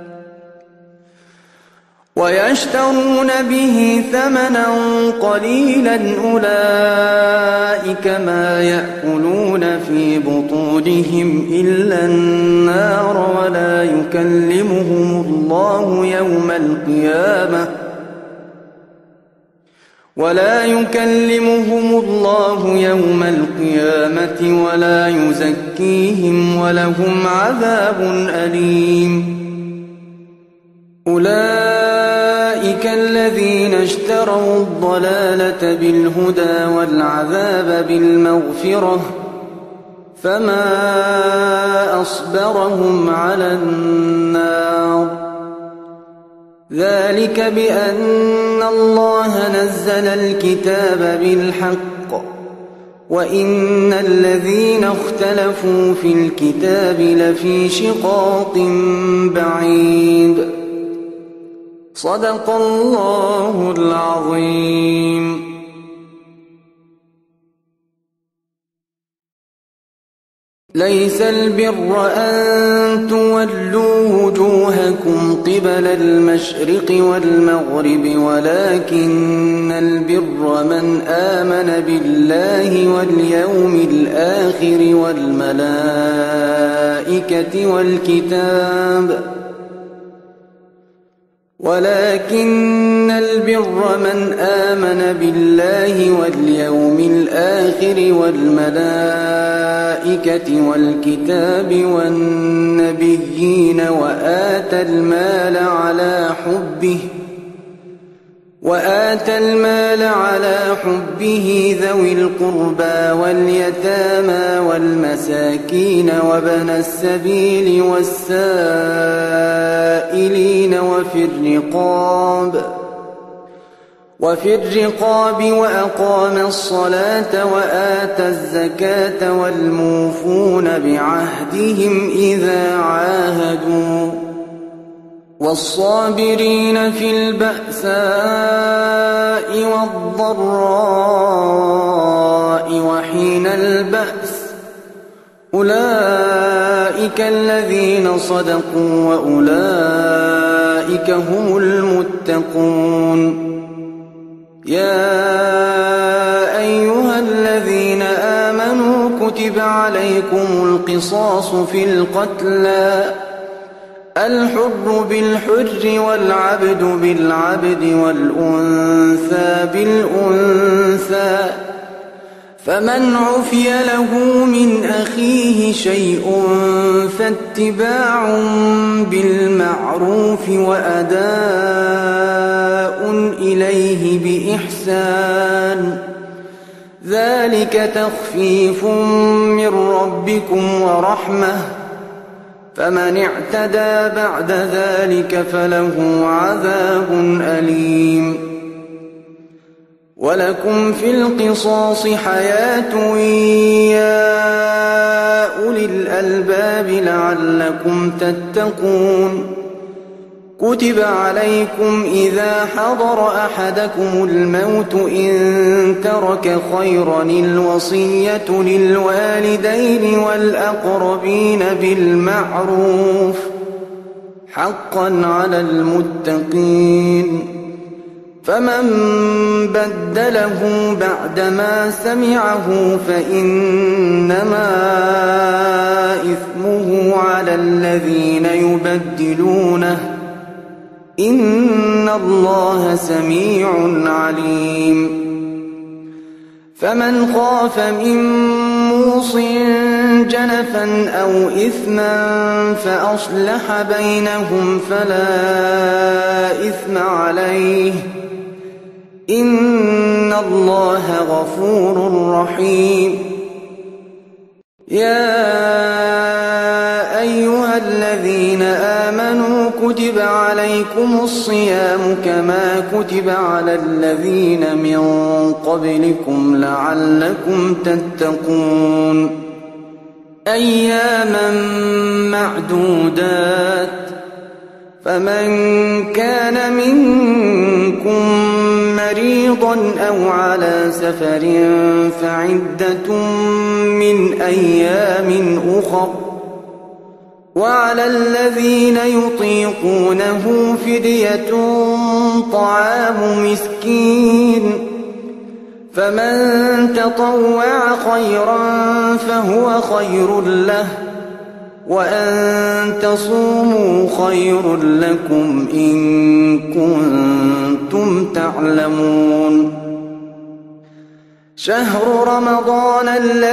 ويشترون به ثمنا قليلا أولئك ما يأكلون في بطونهم إلا النار ولا يكلمهم الله يوم القيامة ولا يكلمهم الله يوم القيامة ولا يزكيهم ولهم عذاب أليم أولئك الذين اشتروا الضلالة بالهدى والعذاب بالمغفرة فما أصبرهم على النار ذلك بأن الله نزل الكتاب بالحق وإن الذين اختلفوا في الكتاب لفي شقاق بعيد صدق الله العظيم. ليس البر أن تولوا وجوهكم قبل المشرق والمغرب ولكن البر من آمن بالله واليوم الآخر والملائكة والكتاب ولكن البر من آمن بالله واليوم الآخر والملائكة والكتاب والنبيين وآتى المال على حبه وآتى المال على حبه ذوي القربى واليتامى والمساكين وابن السبيل والسائلين وفي الرقاب وفي الرقاب وأقام الصلاة وآتى الزكاة والموفون بعهدهم إذا عاهدوا والصابرين في البأساء والضراء وحين البأس أولئك الذين صدقوا وأولئك هم المتقون. يا أيها الذين آمنوا كتب عليكم القصاص في القتلى الحر بالحر والعبد بالعبد والأنثى بالأنثى فمن عفي له من أخيه شيء فاتباع بالمعروف بالمعروف وأداء إليه بإحسان ذلك تخفيف من ربكم ورحمة فمن اعتدى بعد ذلك فله عذاب أليم ولكم في القصاص حياة يا أولي الألباب لعلكم تتقون كتب عليكم إذا حضر أحدكم الموت إن ترك خيرا الوصية للوالدين والأقربين بالمعروف حقا على المتقين فمن بدله بعدما سمعه فإنما إثمه على الذين يبدلونه إن الله سميع عليم فمن خاف من موص جنفا أو إثما فأصلح بينهم فلا إثم عليه إن الله غفور رحيم يا أيها الذين آمنوا كتب عليكم الصيام كما كتب على الذين من قبلكم لعلكم تتقون أياما معدودات فمن كان منكم مريضا أو على سفر فعدة من أيام أخر وعلى الذين يطيقونه فدية طعام مسكين فمن تطوع خيرا فهو خير له وأن تصوموا خير لكم إن كنتم تعلمون شهر رمضان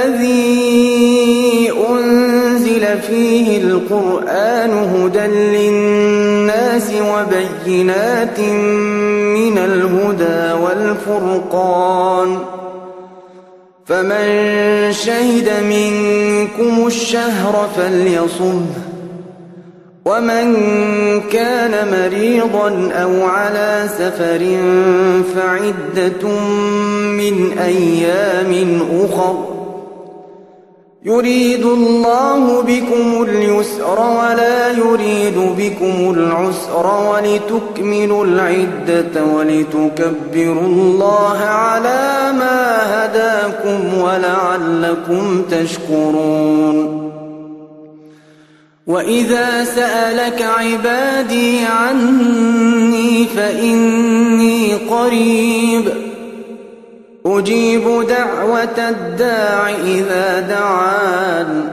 الذي أنزل فيه القرآن هدى للناس وبينات من الهدى والفرقان فمن شهد منكم الشهر فليصمه ومن كان مريضا أو على سفر فعدة من أيام أخر يريد الله بكم اليسر ولا يريد بكم العسر ولتكملوا العدة ولتكبروا الله على ما هداكم ولعلكم تشكرون وإذا سألك عبادي عني فإني قريب أجيب دعوة الداع إذا دعان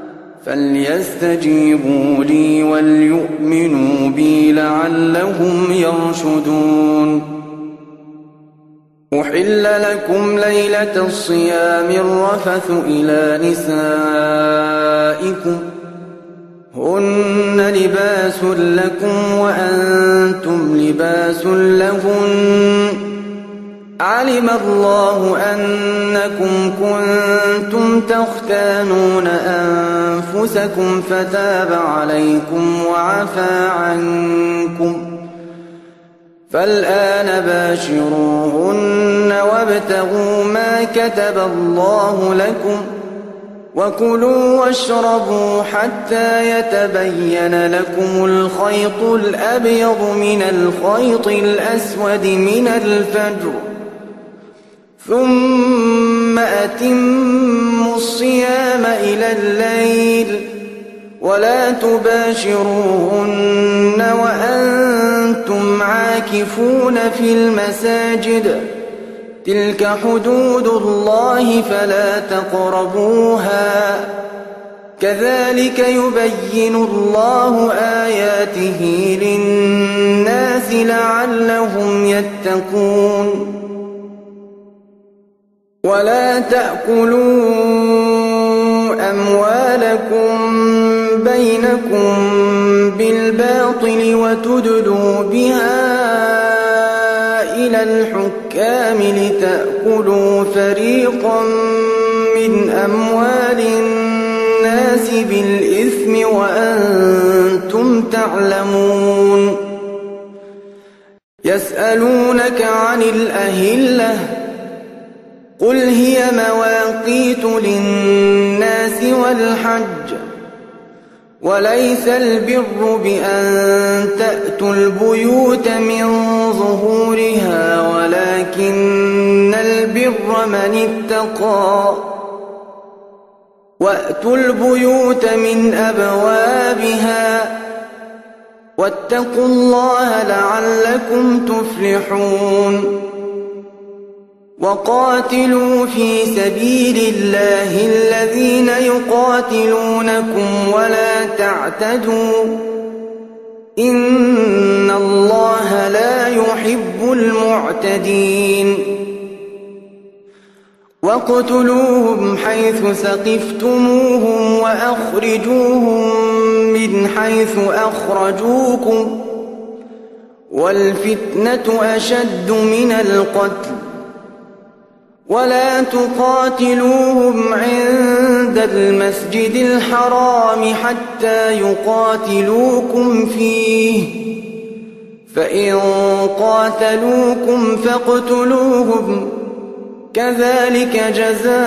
فليستجيبوا لي وليؤمنوا بي لعلهم يرشدون أحل لكم ليلة الصيام الرفث إلى نسائكم هن لباس لكم وأنتم لباس لهن علم الله أنكم كنتم تختانون أنفسكم فتاب عليكم وعفى عنكم فالآن باشروهن وابتغوا ما كتب الله لكم وكلوا واشربوا حتى يتبين لكم الخيط الأبيض من الخيط الأسود من الفجر ثم أتموا الصيام إلى الليل ولا تباشروهن وأنتم عاكفون في المساجد تلك حدود الله فلا تقربوها كذلك يبين الله آياته للناس لعلهم يتقون ولا تأكلوا أموالكم بينكم بالباطل وتدلوا بها إلى الحكام لتأكلوا فريقا من أموال الناس بالإثم وأنتم تعلمون يسألونك عن الأهلة قل هي مواقيت للناس والحج وليس البر بأن تأتوا البيوت من ظهورها ولكن البر من اتقى وأتوا البيوت من أبوابها واتقوا الله لعلكم تفلحون وقاتلوا في سبيل الله الذين يقاتلونكم ولا تعتدوا إن الله لا يحب المعتدين واقتلوهم حيث ثقفتموهم وأخرجوهم من حيث أخرجوكم والفتنة أشد من القتل ولا تقاتلوهم عند المسجد الحرام حتى يقاتلوكم فيه فإن قاتلوكم فاقتلوهم كذلك جزاء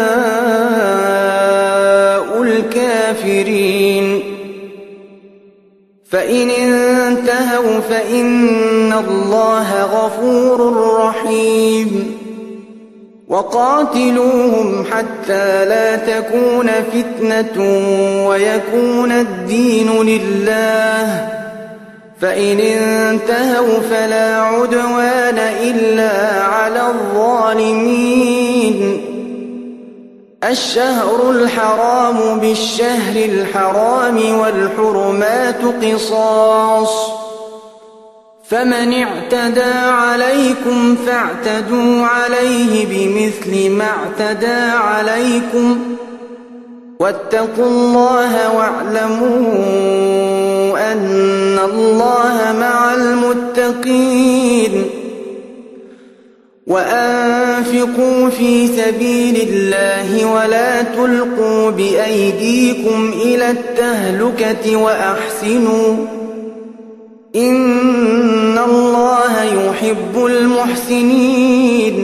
الكافرين فإن انتهوا فإن الله غفور رحيم وقاتلوهم حتى لا تكون فتنة ويكون الدين لله فإن انتهوا فلا عدوان إلا على الظالمين الشهر الحرام بالشهر الحرام والحرمات قصاص فمن اعتدى عليكم فاعتدوا عليه بمثل ما اعتدى عليكم واتقوا الله واعلموا أن الله مع المتقين وأنفقوا في سبيل الله ولا تلقوا بأيديكم إلى التهلكة وأحسنوا إن الله يحب المحسنين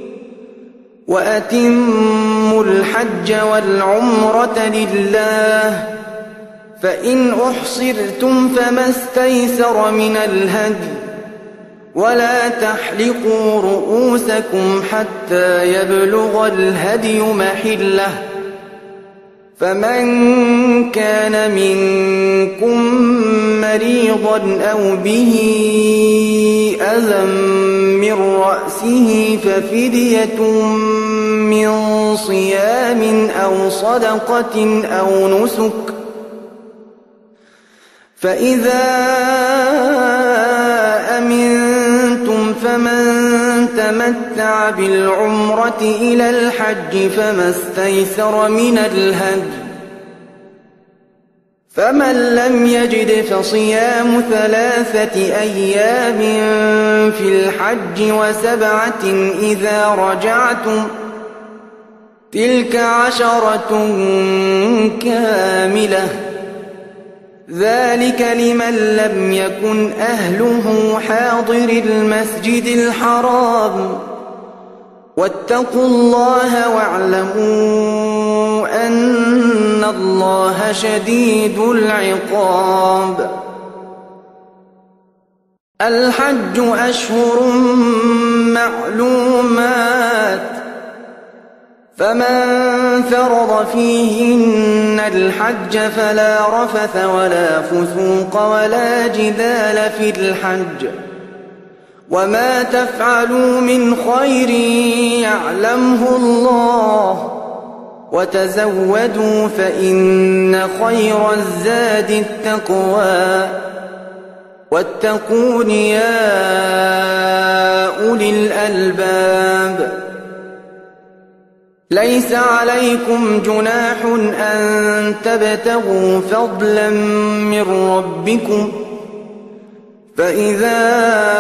وأتموا الحج والعمرة لله فإن أحصرتم فما استيسر من الهدي ولا تحلقوا رؤوسكم حتى يبلغ الهدي محله فمن كان منكم مريضا أو به أذى من رأسه ففدية من صيام أو صدقة أو نسك فإذا أمنتم فمن تمتع بالعمرة إلى الحج فما استيسر من الهدي فمن لم يجد فصيام ثلاثة أيام في الحج وسبعة إذا رجعتم تلك عشرة كاملة ذلك لمن لم يكن أهله حاضر المسجد الحرام واتقوا الله واعلموا أن الله شديد العقاب الحج أشهر معلومات فمن فرض فيهن الحج فلا رفث ولا فسوق ولا جدال في الحج وما تفعلوا من خير يعلمه الله وتزودوا فإن خير الزاد التقوى واتقون يا أولي الألباب ليس عليكم جناح أن تبتغوا فضلا من ربكم فإذا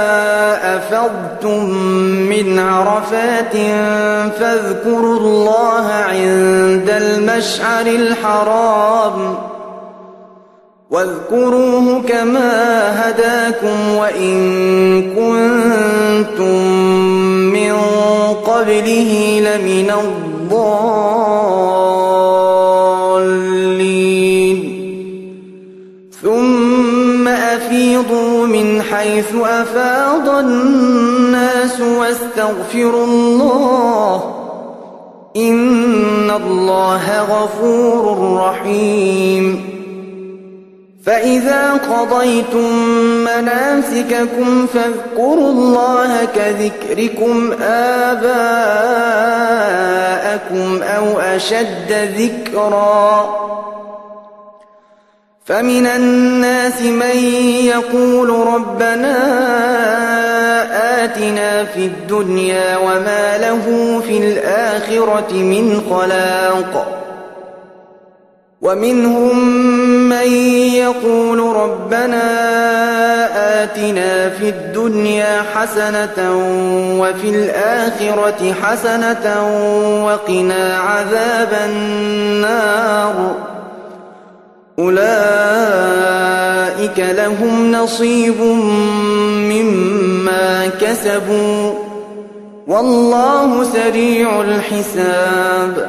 أفضتم من عرفات فاذكروا الله عند المشعر الحرام واذكروه كما هداكم وإن كنتم من قبله لمن الضالين ثم أفيضوا من حيث أفاض الناس واستغفروا الله إن الله غفور رحيم فإذا قضيتم مناسككم فاذكروا الله كذكركم آباءكم أو أشد ذكرا فمن الناس من يقول ربنا آتنا في الدنيا وما له في الآخرة من خلاق ومنهم من يقول ربنا آتنا في الدنيا حسنة وفي الآخرة حسنة وقنا عذاب النار أولئك لهم نصيب مما كسبوا والله سريع الحساب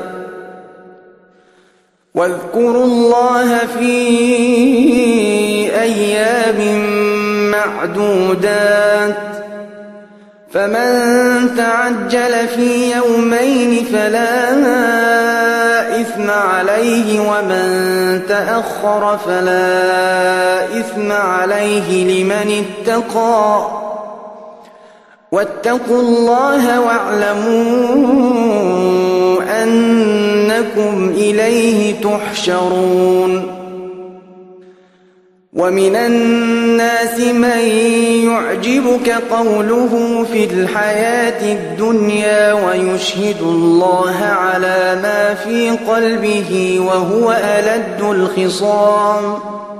واذكروا الله في أيام معدودات فمن تعجل في يومين فلا إثم عليه ومن تأخر فلا إثم عليه لمن اتقى واتقوا الله واعلموا أنكم إليه تحشرون ومن الناس من يعجبك قوله في الحياة الدنيا ويشهد الله على ما في قلبه وهو ألد الخصام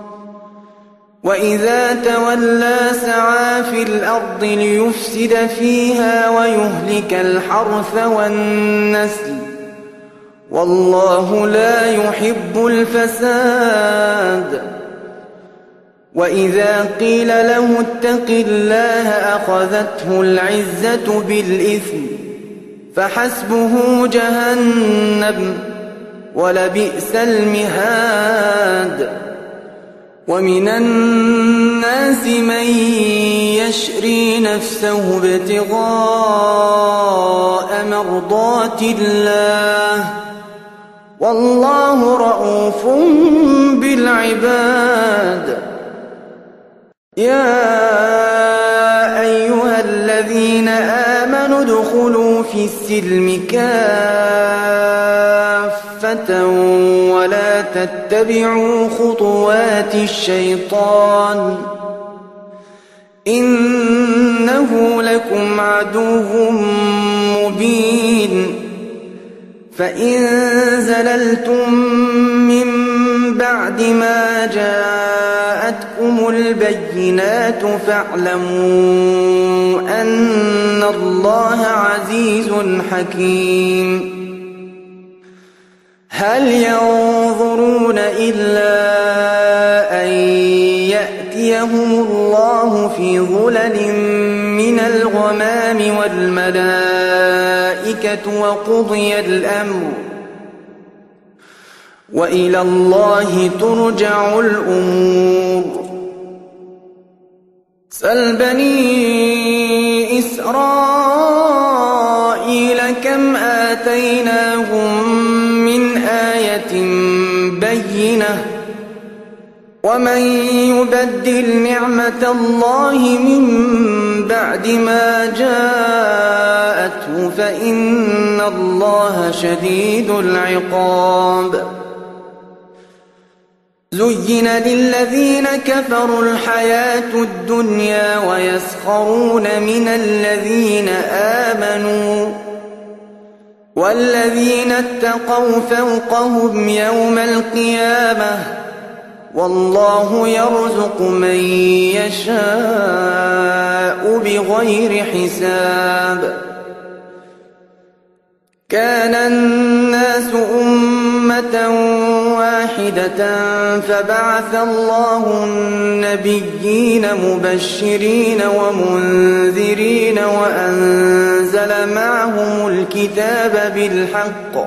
وإذا تولى سعى في الأرض ليفسد فيها ويهلك الحرث والنسل والله لا يحب الفساد وإذا قيل له اتق الله أخذته العزة بالإثم فحسبه جهنم ولبئس المهاد ومن الناس من يشري نفسه ابتغاء مرضات الله والله رؤوف بالعباد يا أيها الذين آمنوا ادخلوا في السلم كافة ولا تتبعوا خطوات الشيطان إنه لكم عدو مبين فإن زللتم من بعد ما جاءتكم البينات فاعلموا أن الله عزيز حكيم هل ينظرون إلا أن يأتيهم الله في ظلل من الغمام والملائكة وقضي الأمر وإلى الله ترجع الأمور سل بني إسرائيل كم آتيناهم من آية بينة ومن يبدل نعمة الله من بعد ما جاءته فإن الله شديد العقاب زين للذين كفروا الحياة الدنيا ويسخرون من الذين آمنوا والذين اتقوا فوقهم يوم القيامة والله يرزق من يشاء بغير حساب. كان الناس أمة واحدة فبعث الله النبيين مبشرين ومنذرين وأنزل معهم الكتاب بالحق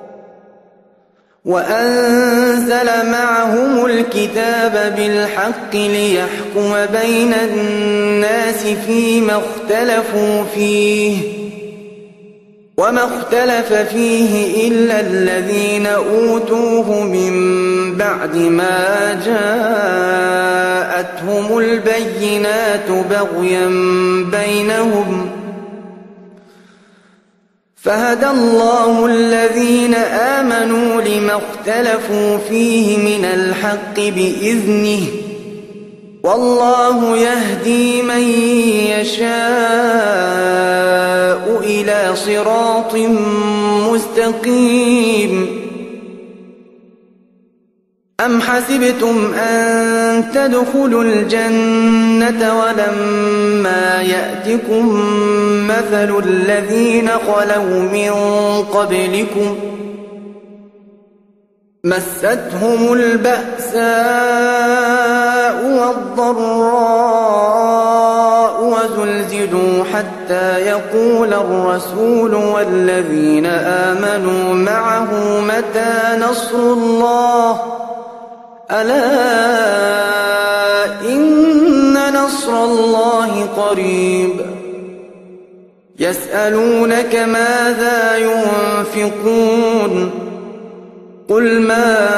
وأنزل معهم الكتاب بالحق ليحكم بين الناس فيما اختلفوا فيه وما اختلف فيه إلا الذين أوتوه من بعد ما جاءتهم البينات بغيا بينهم فهدى الله الذين آمنوا لما اختلفوا فيه من الحق بإذنه والله يهدي من يشاء إلى صراط مستقيم. أم حسبتم أن تدخلوا الجنة ولما يأتكم مثل الذين خلوا من قبلكم مستهم البأساء والضراء وزلزلوا حتى يقول الرسول والذين آمنوا معه متى نصر الله ألا إن نصر الله قريب. يسألونك ماذا ينفقون قل ما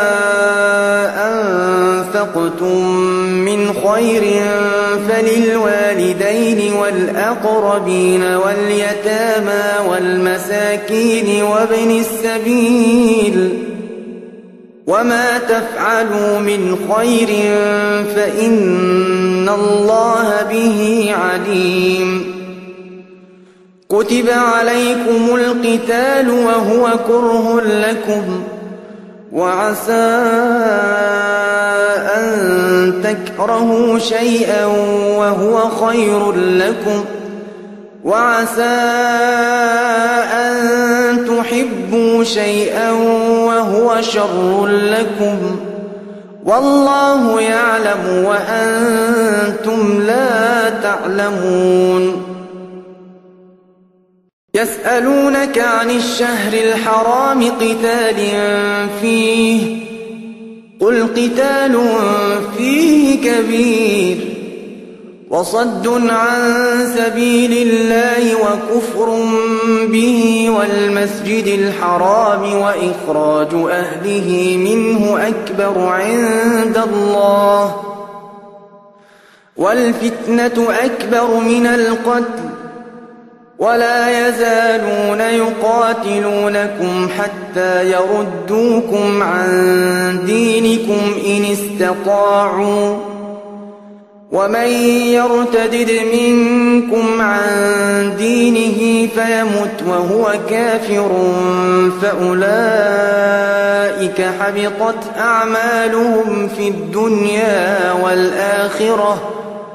أنفقتم من خير فللوالدين والأقربين واليتامى والمساكين وابن السبيل وما تفعلوا من خير فإن الله به عليم. كتب عليكم القتال وهو كره لكم وعسى أن تكرهوا شيئا وهو خير لكم وعسى أن تحبوا شيئا وهو شر لكم والله يعلم وأنتم لا تعلمون. يسألونك عن الشهر الحرام قتال فيه قل قتال فيه كبير وصد عن سبيل الله وكفر به والمسجد الحرام وإخراج أهله منه أكبر عند الله والفتنة أكبر من القتل ولا يزالون يقاتلونكم حتى يردوكم عن دينكم إن استطاعوا ومن يرتدد منكم عن دينه فيمت وهو كافر فأولئك حبطت أعمالهم في الدنيا والآخرة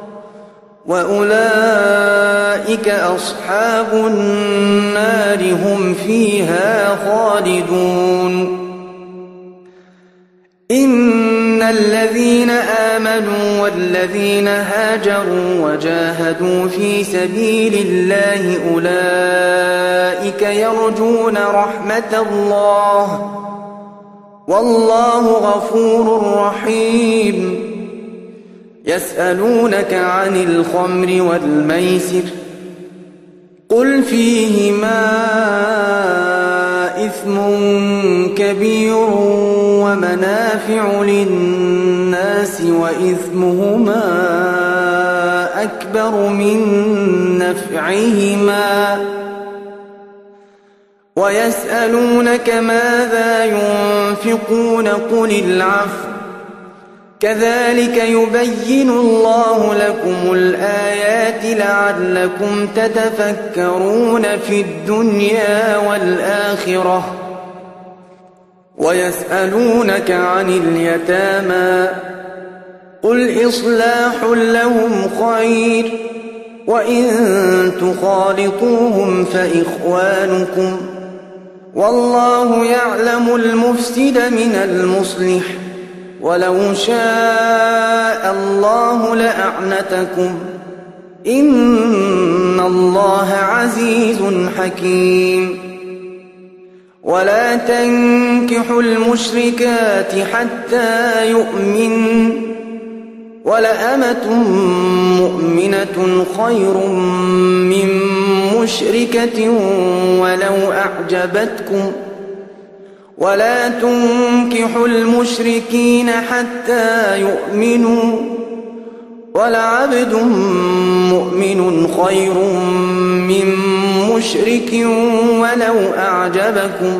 وأولئك أصحاب النار هم فيها خالدون. إن الذين آمنوا والذين هاجروا وجاهدوا في سبيل الله أولئك يرجون رحمة الله والله غفور رحيم. يسألونك عن الخمر والميسر قل فيهما إثم كبير ومنافع للناس وإثمهما أكبر من نفعهما ويسألونك ماذا ينفقون قل العفو كذلك يبين الله لكم الآيات لعلكم تتفكرون في الدنيا والآخرة ويسألونك عن اليتامى قل إصلاح لهم خير وإن تخالطوهم فإخوانكم والله يعلم المفسد من المصلح ولو شاء الله لأعنتكم إن الله عزيز حكيم ولا تنكحوا المشركات حتى يؤمن ولأمة مؤمنة خير من مشركة ولو أعجبتكم ولا تنكحوا المشركين حتى يؤمنوا ولعبد مؤمن خير من مشرك ولو أعجبكم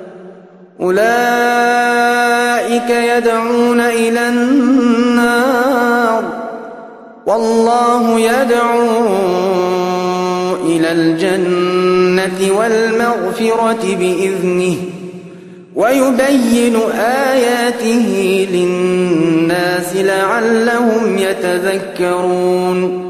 أولئك يدعون إلى النار والله يدعو إلى الجنة والمغفرة بإذنه ويبين آياته للناس لعلهم يتذكرون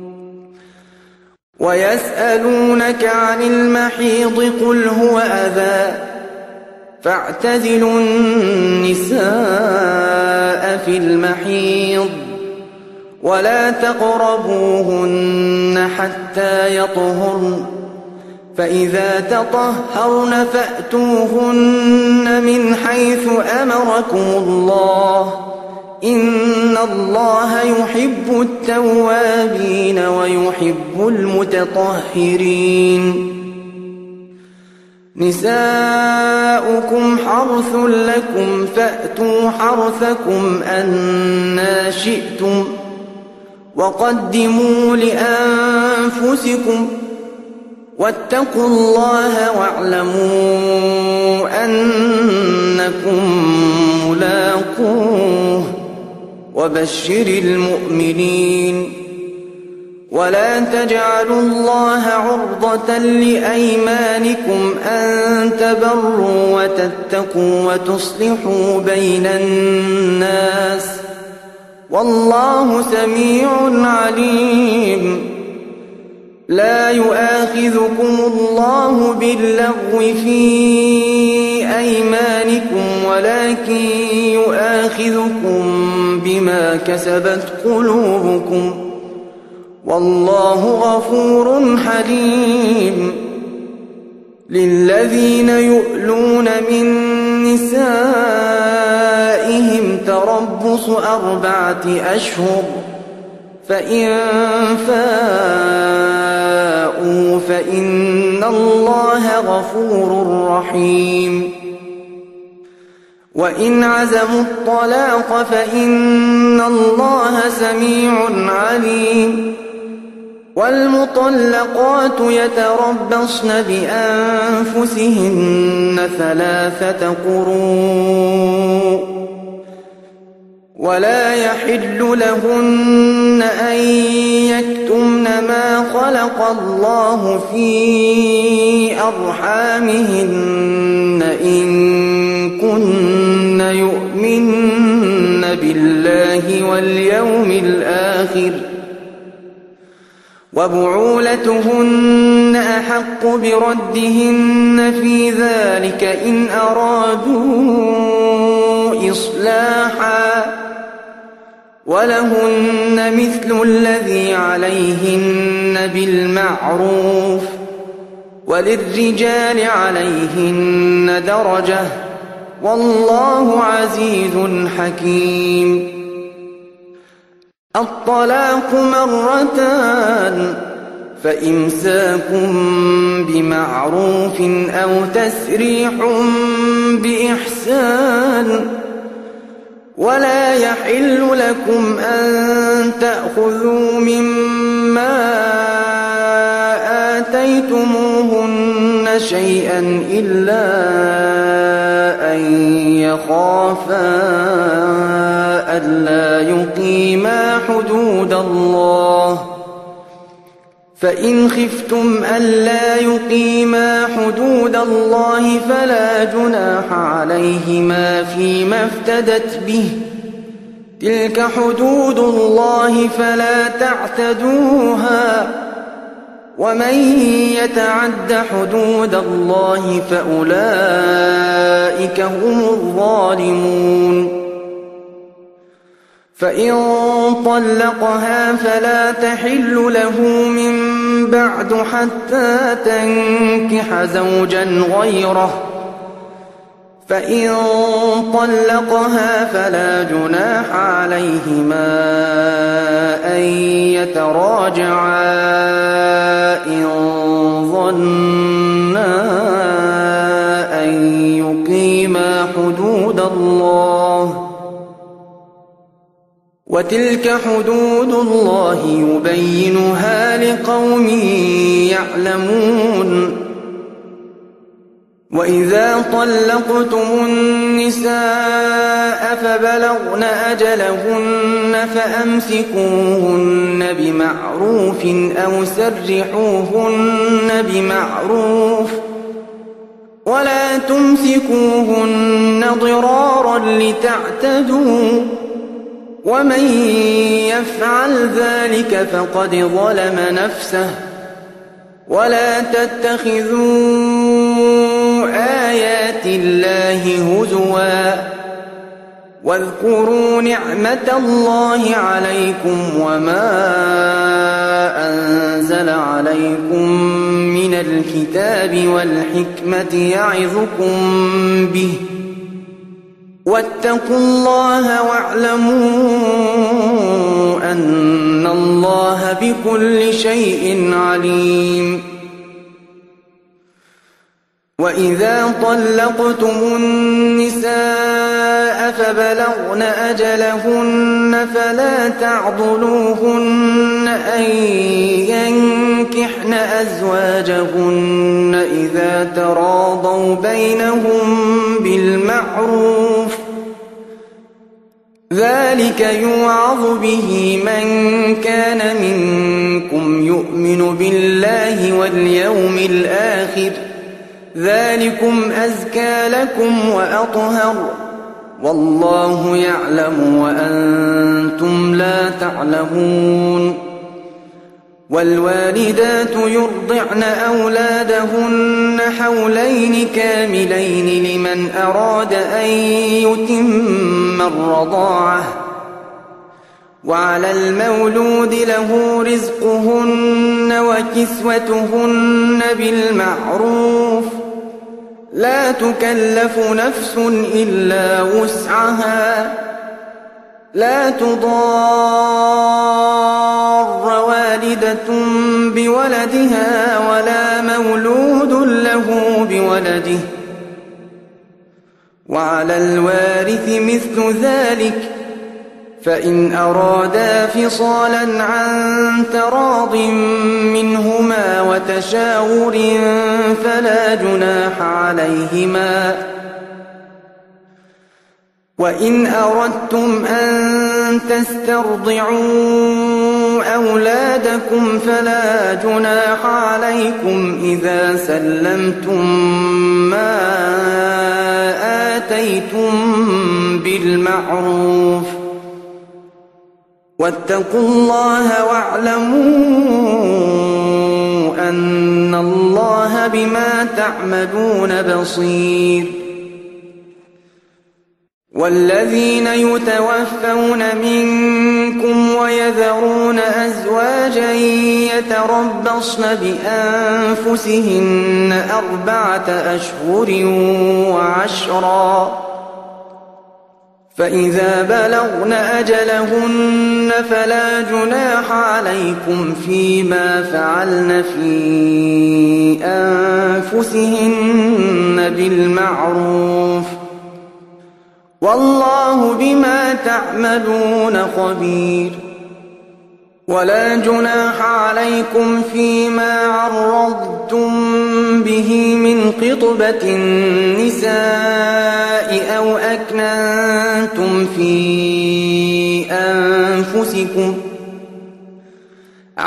ويسألونك عن المحيض قل هو أذى فاعتزلوا النساء في المحيض ولا تقربوهن حتى يطهرن فإذا تطهرن فأتوهن من حيث أمركم الله إن الله يحب التوابين ويحب المتطهرين نساؤكم حرث لكم فأتوا حرثكم أنى شئتم وقدموا لأنفسكم واتقوا الله واعلموا أنكم ملاقوه وبشر المؤمنين ولا تجعلوا الله عرضة لأيمانكم أن تبروا وتتقوا وتصلحوا بين الناس والله سميع عليم لا يؤاخذكم الله باللغو في أيمانكم ولكن يؤاخذكم بما كسبت قلوبكم والله غفور حليم للذين يؤلون من نسائهم تربص أربعة أشهر فإن فاءوا فإن الله غفور رحيم وإن عزموا الطلاق فإن الله سميع عليم والمطلقات يتربصن بأنفسهن ثلاثة قروء ولا يحل لهن أن يكتمن ما خلق الله في أرحامهن إن كن يؤمن بالله واليوم الآخر وبعولتهن أحق بردهن في ذلك إن أرادوا إصلاحا ولهن مثل الذي عليهن بالمعروف وللرجال عليهن درجة والله عزيز حكيم الطلاق مرتان فإمساك بمعروف أو تسريح بإحسان ولا يحل لكم أن تأخذوا مما آتيتموهن شيئا إلا أن يخافا ألا حدود الله فإن خفتم ألا يقيما حدود الله فلا جناح عليهما فيما افتدت به تلك حدود الله فلا تعتدوها ومن يتعد حدود الله فأولئك هم الظالمون فإن طلقها فلا تحل له من بعد حتى تنكح زوجا غيره فإن طلقها فلا جناح عليهما أن يتراجعا إن ظنا أن يقيما حدود الله وتلك حدود الله يبينها لقوم يعلمون وإذا طلقتم النساء فبلغن أجلهن فأمسكوهن بمعروف أو سرحوهن بمعروف ولا تمسكوهن ضرارا لتعتدوا ومن يفعل ذلك فقد ظلم نفسه ولا تتخذوا آيات الله هزوا واذكروا نعمة الله عليكم وما أنزل عليكم من الكتاب والحكمة يعظكم به واتقوا الله واعلموا أن الله بكل شيء عليم وإذا طلقتم النساء فبلغن أجلهن فلا تعضلوهن أن ينكحن أزواجهن إذا تراضوا بينهم بالمعروف ذلك يوعظ به من كان منكم يؤمن بالله واليوم الآخر ذلكم أزكى لكم وأطهر والله يعلم وأنتم لا تعلمون والوالدات يرضعن أولادهن حولين كاملين لمن أراد أن يتم الرضاعة وعلى المولود له رزقهن وكسوتهن بالمعروف لا تكلف نفس إلا وسعها لا تضار والدة بولدها ولا مولود له بولده وعلى الوارث مثل ذلك فإن أرادا فصالا عن تراض منهما وتشاور فلا جناح عليهما وإن أردتم أن تسترضعوا أولادكم فلا جناح عليكم إذا سلمتم ما آتيتم بالمعروف واتقوا الله واعلموا أن الله بما تعملون بصير والذين يتوفون منكم ويذرون أزواجا يتربصن بأنفسهن أربعة أشهر وعشرا فإذا بلغن أجلهن فلا جناح عليكم فيما فعلن في أنفسهن بالمعروف والله بما تعملون خبير ولا جناح عليكم فيما عرضتم به من خطبة النساء أو أكننتم في أنفسكم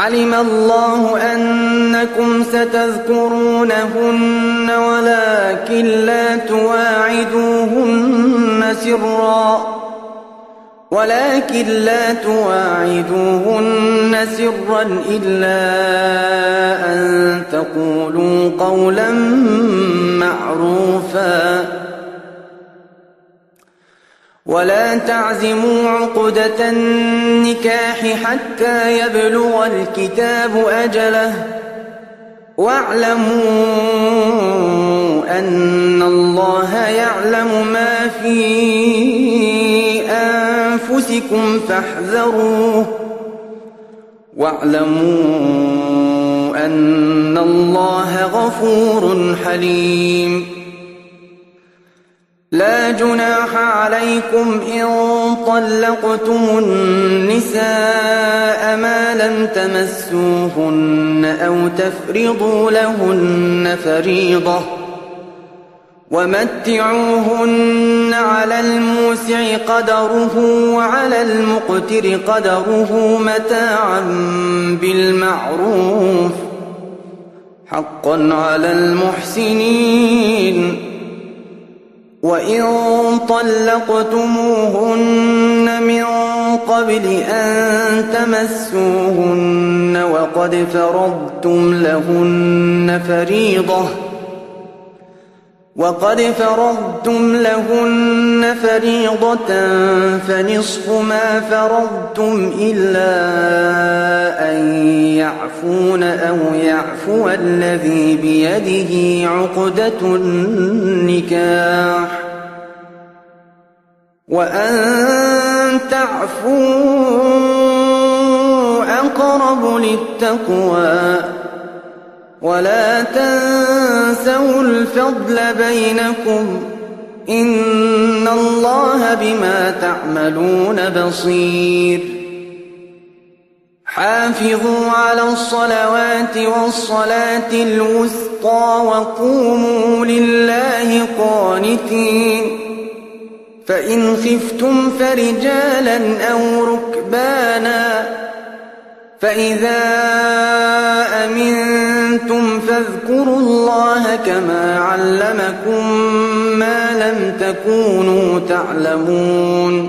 علم الله أنكم ستذكرونهن ولكن لا تواعدوهن سرا ولكن لا تواعدوهن سرا إلا أن تقولوا قولا معروفا ولا تعزموا عقدة النكاح حتى يبلغ الكتاب أجله واعلموا أن الله يعلم ما في أنفسكم فاحذروه واعلموا أن الله غفور حليم لا جناح عليكم إن طلقتم النساء ما لم تمسوهن أو تفرضوا لهن فريضة ومتعوهن على الموسع قدره وعلى المقتر قدره متاعا بالمعروف حقا على المحسنين وإن طلقتموهن من قبل أن تمسوهن وقد فرضتم لهن فريضة وقد فرضتم لهن فريضة فنصف ما فرضتم إلا أن يعفون أو يعفو الذي بيده عقدة النكاح وأن تعفوا أقرب للتقوى ولا تنسوا الفضل بينكم إن الله بما تعملون بصير حافظوا على الصلوات والصلاة الوسطى وقوموا لله قانتين فإن خفتم فرجالا أو ركبانا فإذا أمنتم فاذكروا الله كما علمكم ما لم تكونوا تعلمون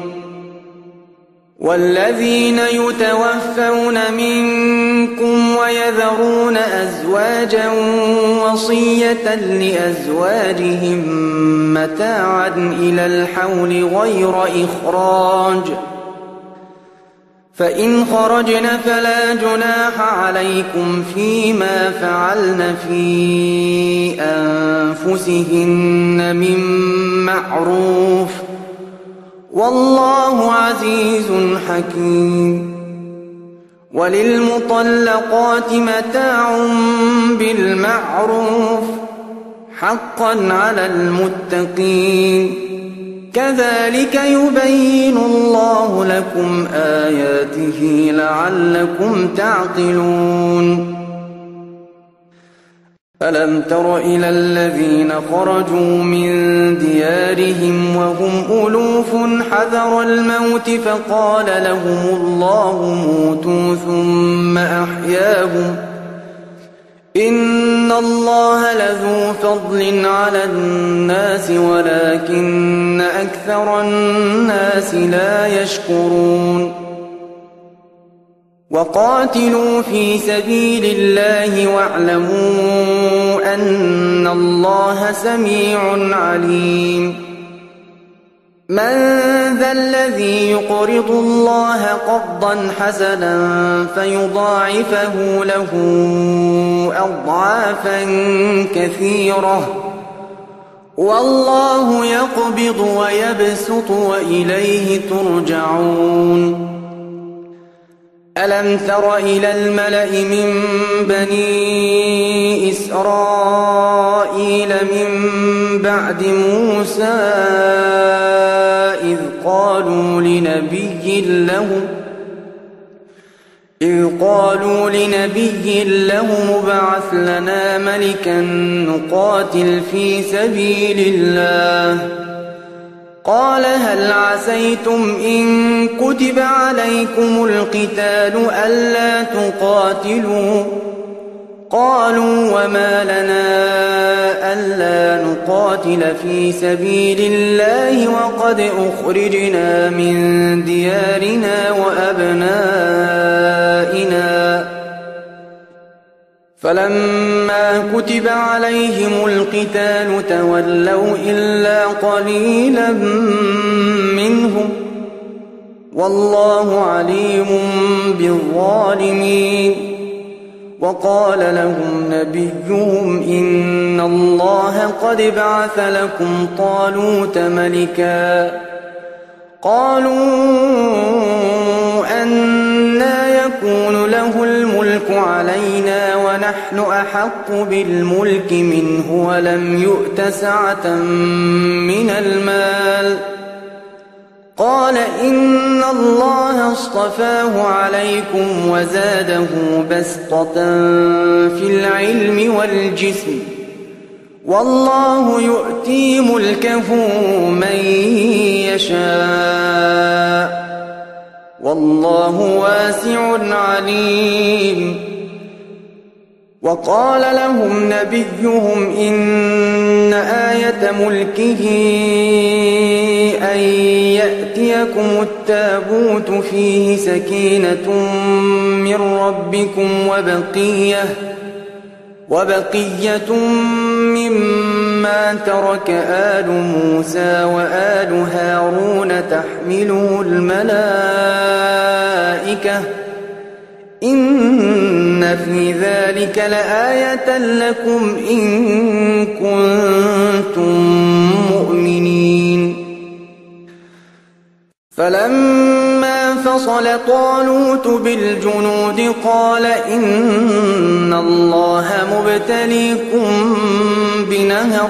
والذين يتوفون منكم ويذرون أزواجا وصية لأزواجهم متاعا إلى الحول غير إخراج فإن خرجن فلا جناح عليكم فيما فعلن في أنفسهن من معروف والله عزيز حكيم وللمطلقات متاع بالمعروف حقا على المتقين كذلك يبين الله لكم آياته لعلكم تعقلون ألم تر إلى الذين خرجوا من ديارهم وهم ألوف حذر الموت فقال لهم الله موتوا ثم أحياهم إن الله لذو فضل على الناس ولكن أكثر الناس لا يشكرون وقاتلوا في سبيل الله واعلموا أن الله سميع عليم من ذا الذي يقرض الله قرضا حسنا فيضاعفه له أضعافا كثيرة والله يقبض ويبسط وإليه ترجعون ألم تر إلى الملأ من بني إسرائيل من بعد موسى إذ قالوا لنبي له إذ قالوا لنبي له ابعث لنا ملكا نقاتل في سبيل الله قال هل عسيتم إن كتب عليكم القتال ألا تقاتلوا قالوا وما لنا ألا نقاتل في سبيل الله وقد أخرجنا من ديارنا وأبنائنا فلما كتب عليهم القتال تولوا إلا قليلا منهم والله عليم بالظالمين وقال لهم نبيهم إن الله قد بعث لكم طالوت ملكا قالوا أنى يكون له الملك علينا ونحن أحق بالملك منه ولم يؤت سعة من المال قال إن الله اصطفاه عليكم وزاده بسطة في العلم والجسم والله يؤتي ملكه من يشاء والله واسع عليم وقال لهم نبيهم إن آية ملكه أن يأتيكم التابوت فيه سكينة من ربكم وبقية وبقية مما ترك آل موسى وآل هارون تحمله الملائكة إن في ذلك لآية لكم إن كنتم مؤمنين فلما فصل طالوت بالجنود قال إن الله مبتليكم بنهر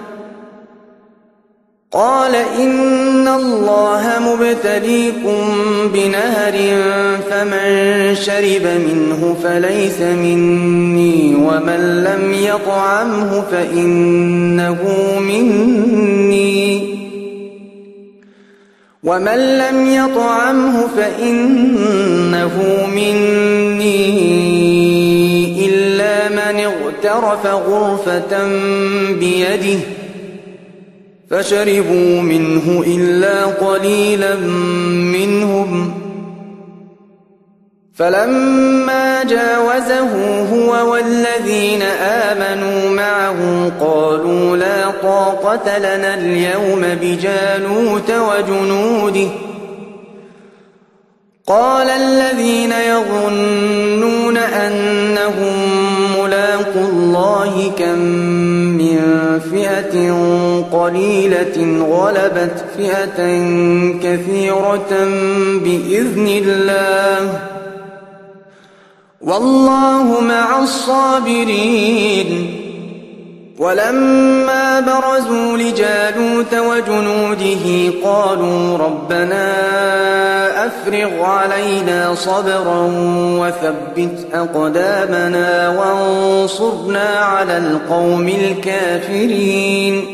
قال إن الله مبتليكم بنهر فمن شرب منه فليس مني ومن لم يطعمه فإنه مني ومن لم يطعمه فإنه مني إلا من اغترف غرفة بيده فشربوا منه إلا قليلا منهم فلما جاوزه هو والذين آمنوا معه قالوا لا طاقة لنا اليوم بجالوت وجنوده قال الذين يظنون أنهم ملاقو الله كم من فئة قليلة غلبت فئة كثيرة بإذن الله والله مع الصابرين ولما برزوا لجالوت وجنوده قالوا ربنا أفرغ علينا صبرا وثبت أقدامنا وانصرنا على القوم الكافرين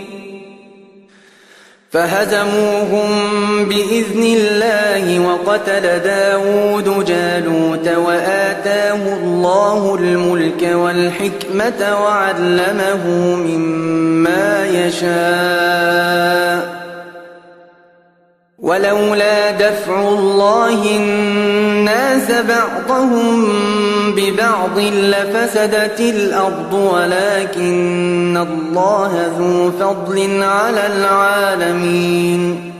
فهزموهم بإذن الله وقتل داود جالوت وآتاه الله الملك والحكمة وعلمه مما يشاء ولولا دفع الله الناس بعضهم ببعض لفسدت الأرض ولكن الله ذو فضل على العالمين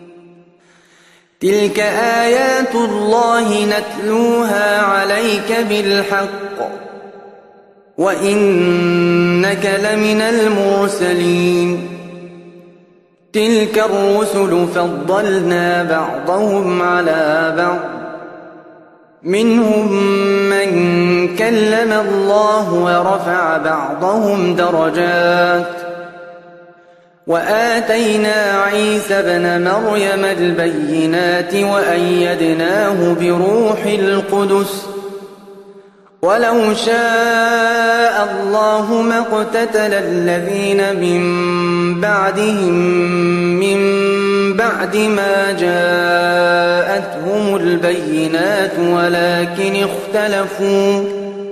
تلك آيات الله نتلوها عليك بالحق وإنك لمن المرسلين تلك الرسل فضلنا بعضهم على بعض منهم من كلم الله ورفع بعضهم درجات وآتينا عيسى ابن مريم البينات وأيدناه بروح القدس ولو شاء الله ما اقتتل الذين من بعدهم من بعد ما جاءتهم البينات ولكن اختلفوا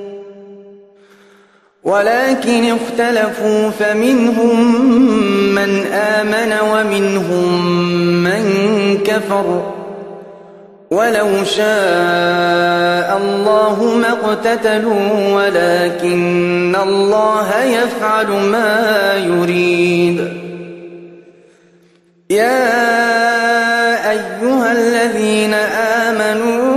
ولكن اختلفوا فمنهم من آمن ومنهم من كفر ولو شاء الله ما اقتتلوا ولكن الله يفعل ما يريد. يا أيها الذين آمنوا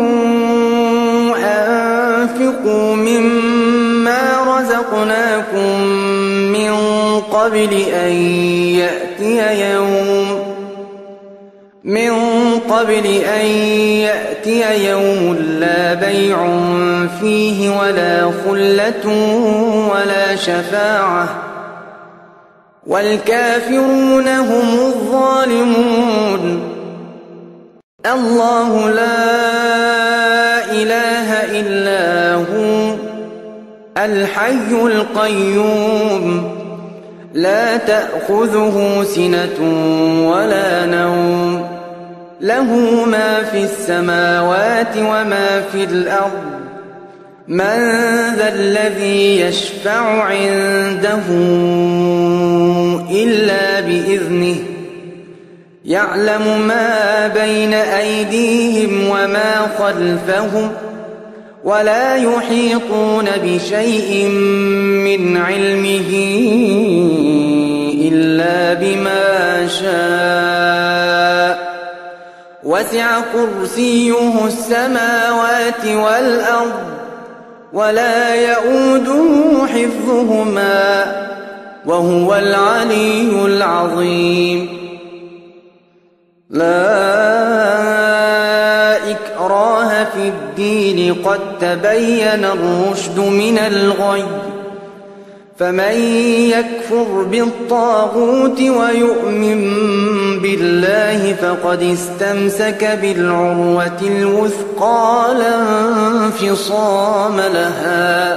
أنفقوا مما رزقناكم من قبل أن يأتي يوم من قبل أن يأتي يوم لا بيع فيه ولا خلة ولا شفاعة والكافرون هم الظالمون. الله لا إله إلا هو الحي القيوم لا تأخذه سنة ولا نوم له ما في السماوات وما في الأرض من ذا الذي يشفع عنده إلا بإذنه يعلم ما بين أيديهم وما خلفهم ولا يحيطون بشيء من علمه إلا بما شاء وسع كرسيه السماوات والأرض ولا يؤوده حفظهما وهو العلي العظيم. لا إكراه في الدين قد تبين الرشد من الغي فمن يكفر بالطاغوت ويؤمن بالله فقد استمسك بالعروة الوثقى لا انفصام لها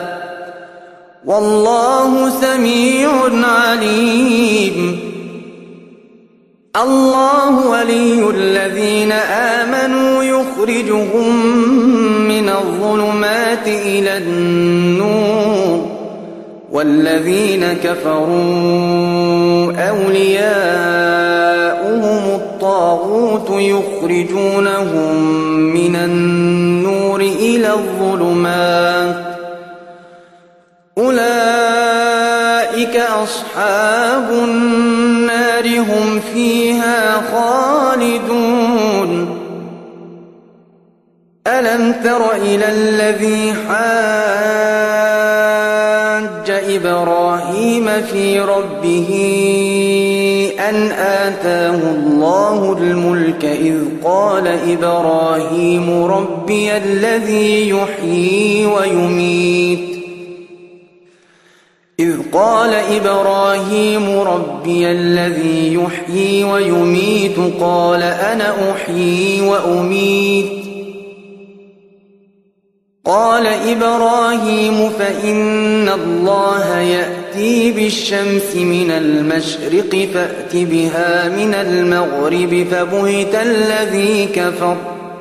والله سميع عليم. الله ولي الذين آمنوا يخرجهم من الظلمات إلى النور والذين كفروا أولياؤهم الطاغوت يخرجونهم من النور إلى الظلمات أولئك أصحاب النار هم فيها خالدون. ألم تر إلى الذي حاج إبراهيم في ربه أن آتاه الله الملك إذ قال إبراهيم ربي الذي يحيي ويميت إذ قال إبراهيم ربي الذي يحيي ويميت قال أنا أحيي وأميت قال إبراهيم فإن الله يأتي بالشمس من المشرق فأت بها من المغرب فبهت الذي كفر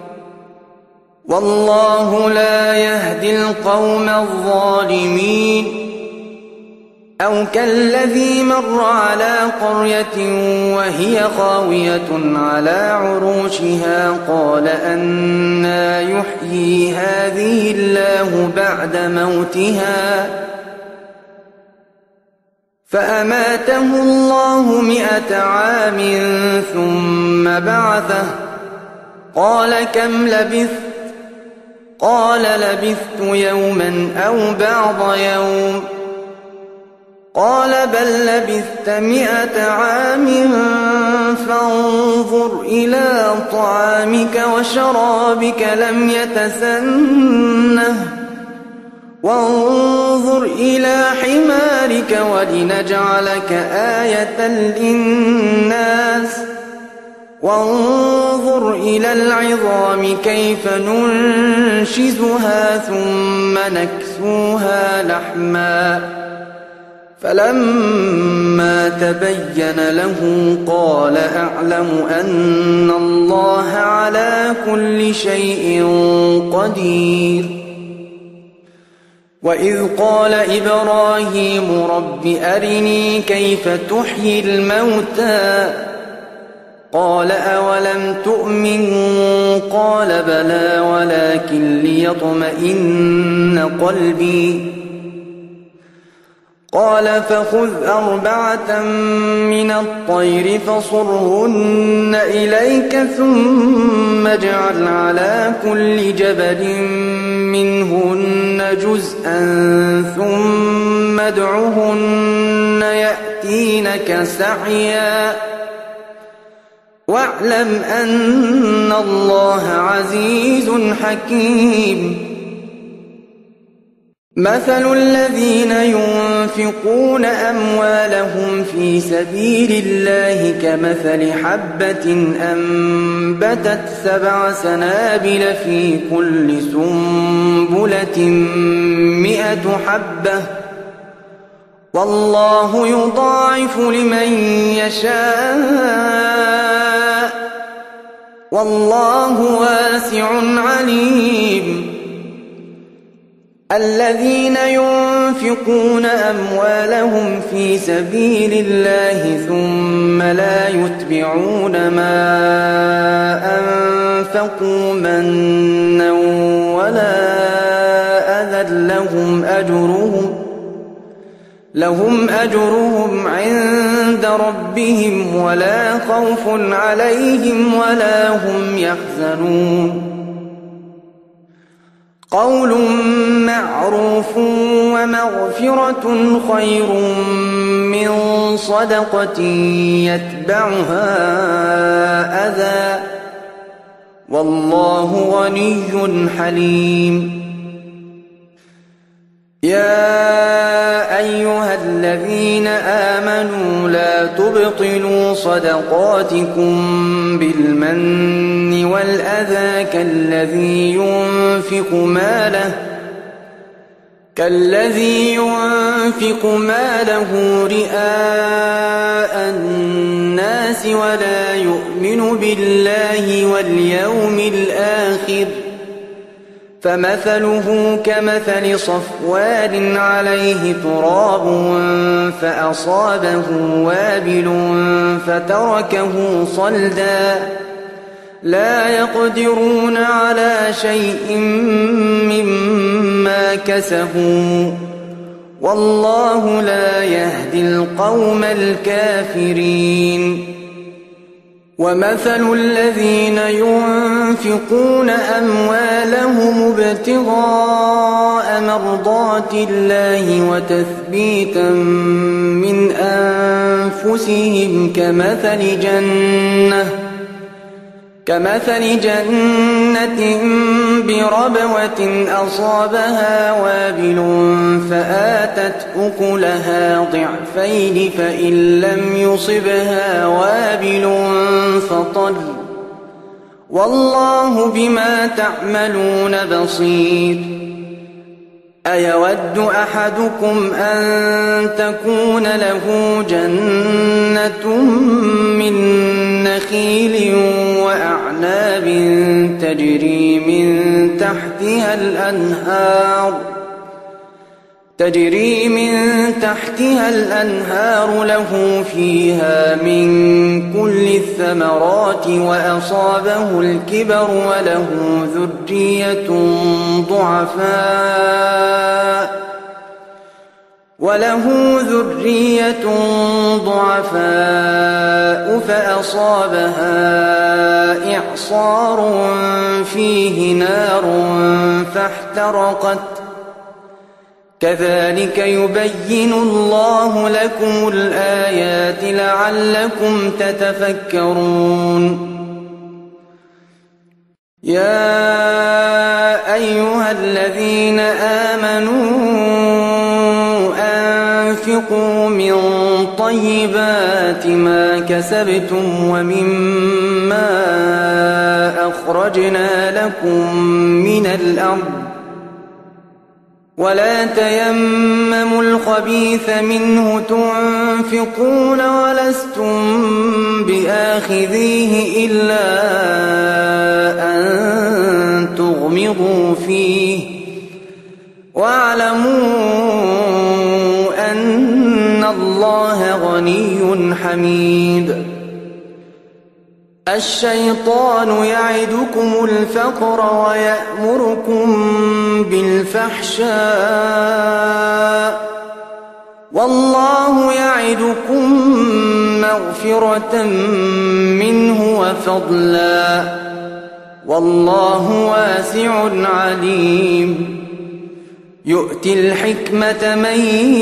والله لا يهدي القوم الظالمين. أو كالذي مر على قرية وهي خاوية على عروشها قال أنى يحيي هذه الله بعد موتها فأماته الله مئة عام ثم بعثه قال كم لبثت قال لبثت يوما أو بعض يوم قال بل لبثت مئة عام فانظر إلى طعامك وشرابك لم يتسنه وانظر إلى حمارك ولنجعلك آية للناس وانظر إلى العظام كيف ننشزها ثم نكسوها لحما فلما تبين له قال أعلم أن الله على كل شيء قدير. وإذ قال إبراهيم رب أرني كيف تحيي الموتى قال أولم تؤمن قال بلى ولكن ليطمئن قلبي قال فخذ أربعة من الطير فصرهن إليك ثم اجعل على كل جبل منهن جزءا ثم ادعهن يأتينك سعيا واعلم أن الله عزيز حكيم. مثل الذين ينفقون أموالهم في سبيل الله كمثل حبة أنبتت سبع سنابل في كل سنبلة مئة حبة والله يضاعف لمن يشاء والله واسع عليم. الذين ينفقون أموالهم في سبيل الله ثم لا يتبعون ما أنفقوا منا ولا أذى لهم أجرهم لهم أجرهم عند ربهم ولا خوف عليهم ولا هم يحزنون. قول معروف ومغفرة خير من صدقة يتبعها أذى والله غني حليم. يا أيها الذين آمنوا لا تبطلوا صدقاتكم بالمن والأذى كالذي ينفق ماله كالذي ينفق ماله رئاء الناس ولا يؤمن بالله واليوم الآخر فمثله كمثل صفوان عليه تراب فأصابه وابل فتركه صلدا لا يقدرون على شيء مما كسبوا والله لا يهدي القوم الكافرين. ومثل الذين ينفقون أموالهم ابتغاء مرضات الله وتثبيتا من أنفسهم كمثل جنة كمثل جنة بربوة أصابها وابل فآتت أكلها ضعفين فإن لم يصبها وابل فطل والله بما تعملون بصير. أيود أحدكم أن تكون له جنة من نخيل وأعناب تجري من تحتها الأنهار تجري من تحتها الأنهار له فيها من كل الثمرات وأصابه الكبر وله ذرية ضعفاء وله ذرية ضعفاء فأصابها إعصار فيه نار فاحترقت كذلك يبين الله لكم الآيات لعلكم تتفكرون. يا أيها الذين آمنوا أنفقوا من طيبات ما كسبتم ومما أخرجنا لكم من الأرض ولا تيمموا الخبيث منه تنفقون ولستم بآخذيه إلا أن تغمضوا فيه واعلموا أن الله غني حميد. الشيطان يعدكم الفقر ويأمركم بالفحشاء والله يعدكم مغفرة منه وفضلا والله واسع عليم. يؤتي الحكمة من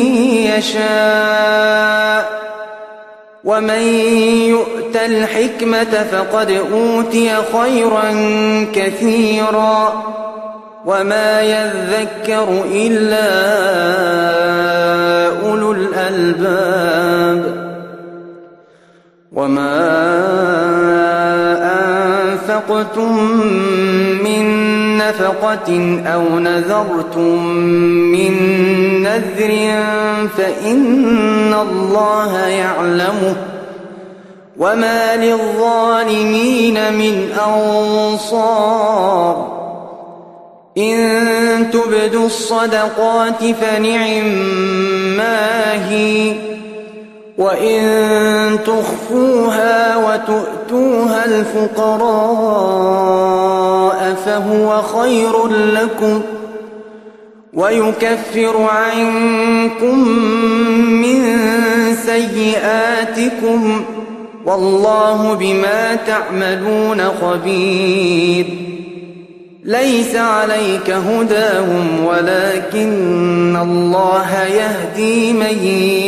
يشاء ومن يؤت الحكمة فقد أوتي خيرا كثيرا وما يذكر إلا أولو الألباب. وما أنفقتم من نفقة أو نذرتم من نذر فإن الله يعلمه وما للظالمين من أنصار. إن تبدوا الصدقات فنعما هي وإن تخفوها وتؤتوها الفقراء فهو خير لكم ويكفر عنكم من سيئاتكم والله بما تعملون خبير. ليس عليك هداهم ولكن الله يهدي من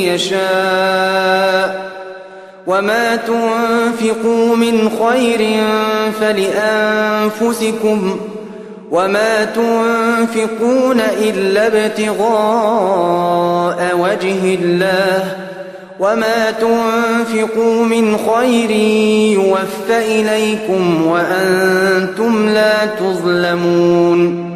يشاء وما تنفقوا من خير فلأنفسكم وما تنفقون إلا ابتغاء وجه الله وما تنفقوا من خير يوفى إليكم وأنتم لا تظلمون.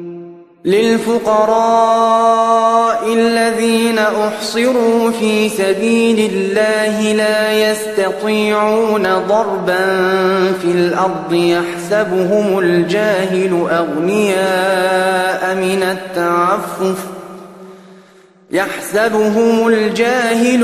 للفقراء الذين أحصروا في سبيل الله لا يستطيعون ضربا في الأرض يحسبهم الجاهل أغنياء من التعفف يحسبهم الجاهل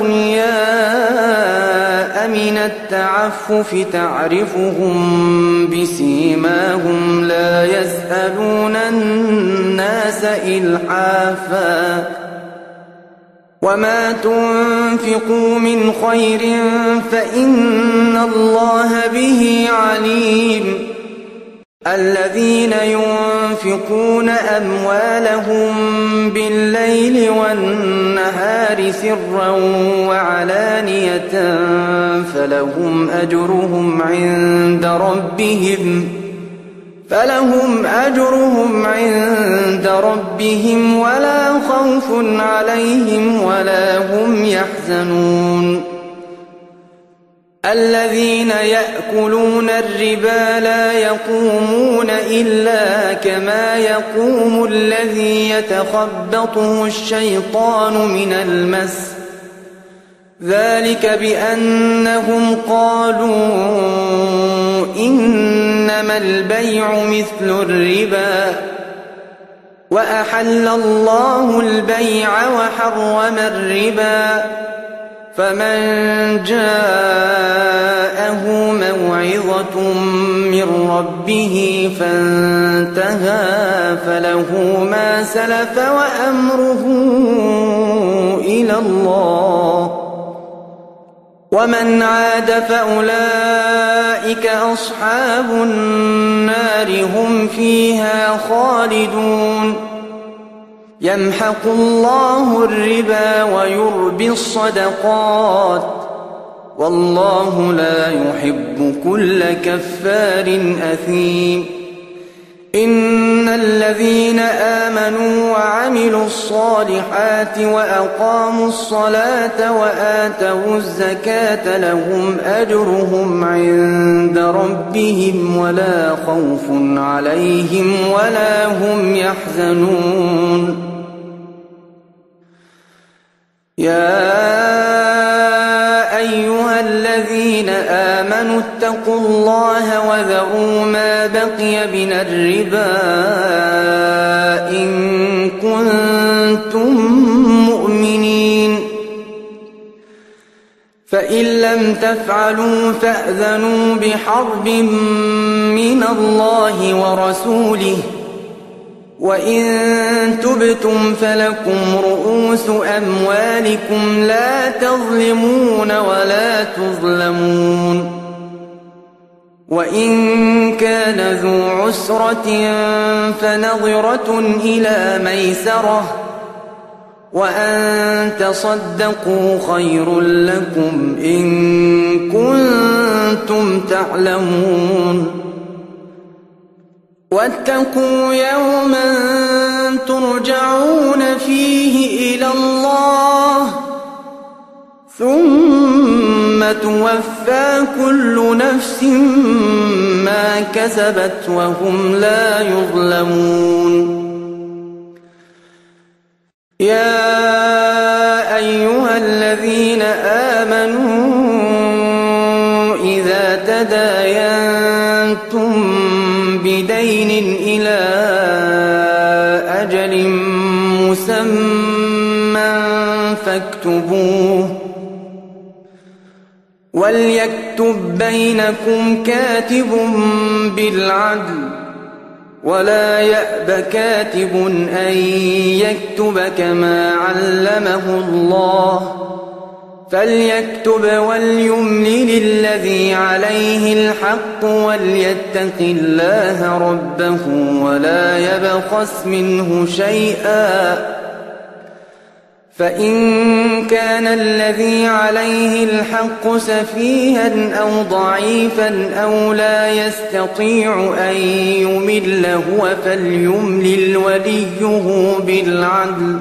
أغنياء من التعفف تعرفهم بسيماهم لا يسألون الناس إلحافا وما تنفقوا من خير فإن الله به عليم. الذين ينفقون أموالهم بالليل والنهار سرا وعلانية فلهم أجرهم عند ربهم فلهم أجرهم عند ربهم ولا خوف عليهم ولا هم يحزنون. الذين يأكلون الربا لا يقومون إلا كما يقوم الذي يتخبطه الشيطان من المس ذلك بأنهم قالوا إنما البيع مثل الربا وأحل الله البيع وحرم الربا فمن جاءه موعظة من ربه فانتهى فله ما سلف وأمره إلى الله ومن عاد فأولئك أصحاب النار هم فيها خالدون. يمحق الله الربا ويربي الصدقات والله لا يحب كل كفار أثيم. إن الذين آمنوا وعملوا الصالحات وأقاموا الصلاة وآتوا الزكاة لهم أجرهم عند ربهم ولا خوف عليهم ولا هم يحزنون يا أيها الذين آمنوا اتقوا الله وذروا ما بقي من الربا إن كنتم مؤمنين فإن لم تفعلوا فأذنوا بحرب من الله ورسوله وإن تبتم فلكم رؤوس أموالكم لا تظلمون ولا تظلمون وإن كان ذو عسرة فنظرة إلى ميسرة وأن تصدقوا خير لكم إن كنتم تعلمون واتقوا يوما ترجعون فيه إلى الله ثم توفى كل نفس ما كسبت وهم لا يظلمون يا أيها الذين آمنوا إذا تداينتم بدين إلى أجل مسمى فاكتبوه وليكتب بينكم كاتب بالعدل ولا يأب كاتب أن يكتب كما علمه الله فليكتب وليملل الذي عليه الحق وليتق الله ربه ولا يبخس منه شيئا فإن كان الذي عليه الحق سفيها أو ضعيفا أو لا يستطيع أن يمل هو فليملل وليه بالعدل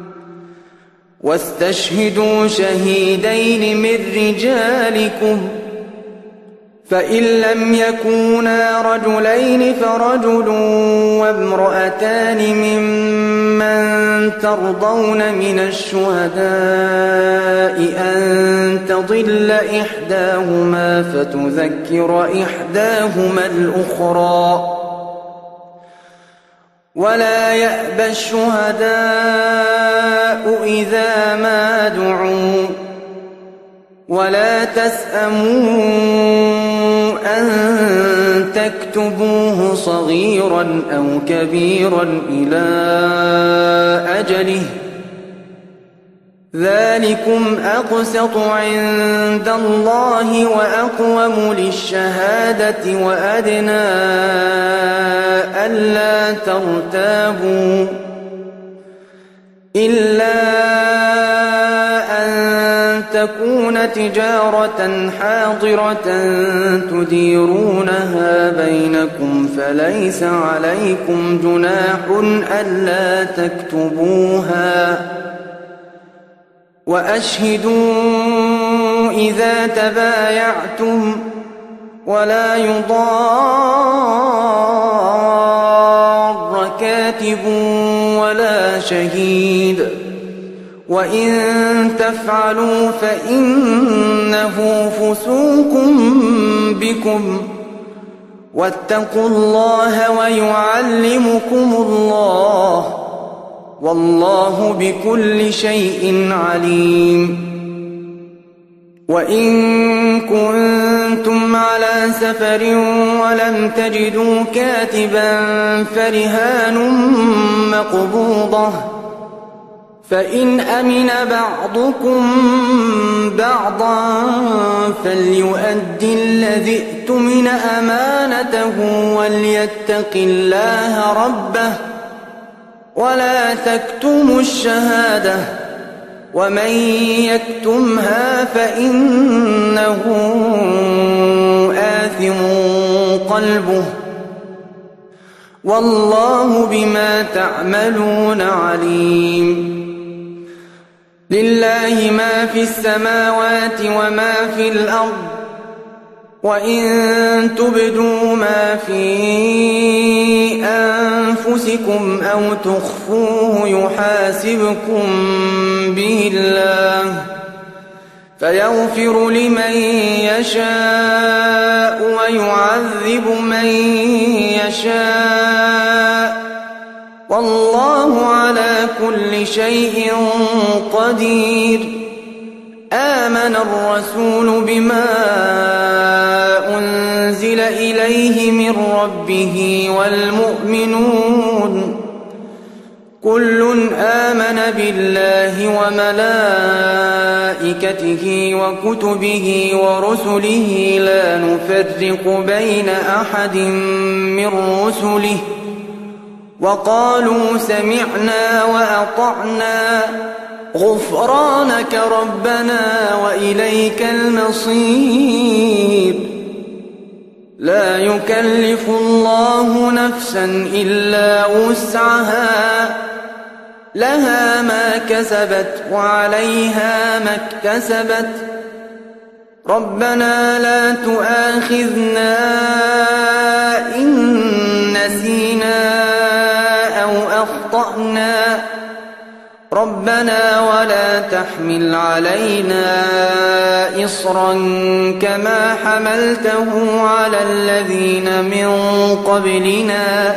واستشهدوا شهيدين من رجالكم فإن لم يكونا رجلين فرجل وامرأتان ممن ترضون من الشهداء أن تضل إحداهما فتذكر إحداهما الأخرى ولا يأبى الشهداء إذا ما دعوا ولا تسأموا أن تكتبوه صغيرا أو كبيرا إلى أجله ذلكم أقسط عند الله وأقوم للشهادة وأدنى ألا ترتابوا إلا أن تكون تجارة حاضرة تديرونها بينكم فليس عليكم جناح ألا تكتبوها وأشهدوا إذا تبايعتم ولا يضار كاتب ولا شهيد وإن تفعلوا فإنه فسوق بكم واتقوا الله ويعلمكم الله والله بكل شيء عليم وإن كنتم على سفر ولم تجدوا كاتبا فرهان مقبوضة فإن أمن بعضكم بعضا فليؤدي الذي ائتمن أمانته وليتق الله ربه ولا تكتموا الشهادة ومن يكتمها فإنه آثم قلبه والله بما تعملون عليم. لله ما في السماوات وما في الأرض، وإن تبدوا ما في أنفسكم أو تخفوه يحاسبكم به الله فيغفر لمن يشاء ويعذب من يشاء، والله على كل شيء قدير. آمن الرسول بما أنزل إليه من ربه والمؤمنون كل آمن بالله وملائكته وكتبه ورسله لا نفرق بين أحد من رسله وقالوا سمعنا وأطعنا غفرانك ربنا وإليك المصير. لا يكلف الله نفسا إلا وسعها، لها ما كسبت وعليها ما اكتسبت. ربنا لا تؤاخذنا إن نسينا أو أخطأنا، ربنا ولا تحمل علينا إصرا كما حملته على الذين من قبلنا،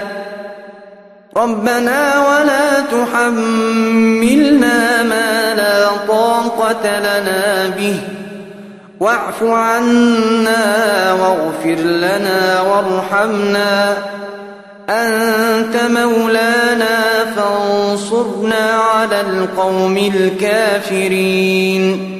ربنا ولا تحملنا ما لا طاقة لنا به، واعف عنا واغفر لنا وارحمنا، أنت مولانا فانصرنا على القوم الكافرين.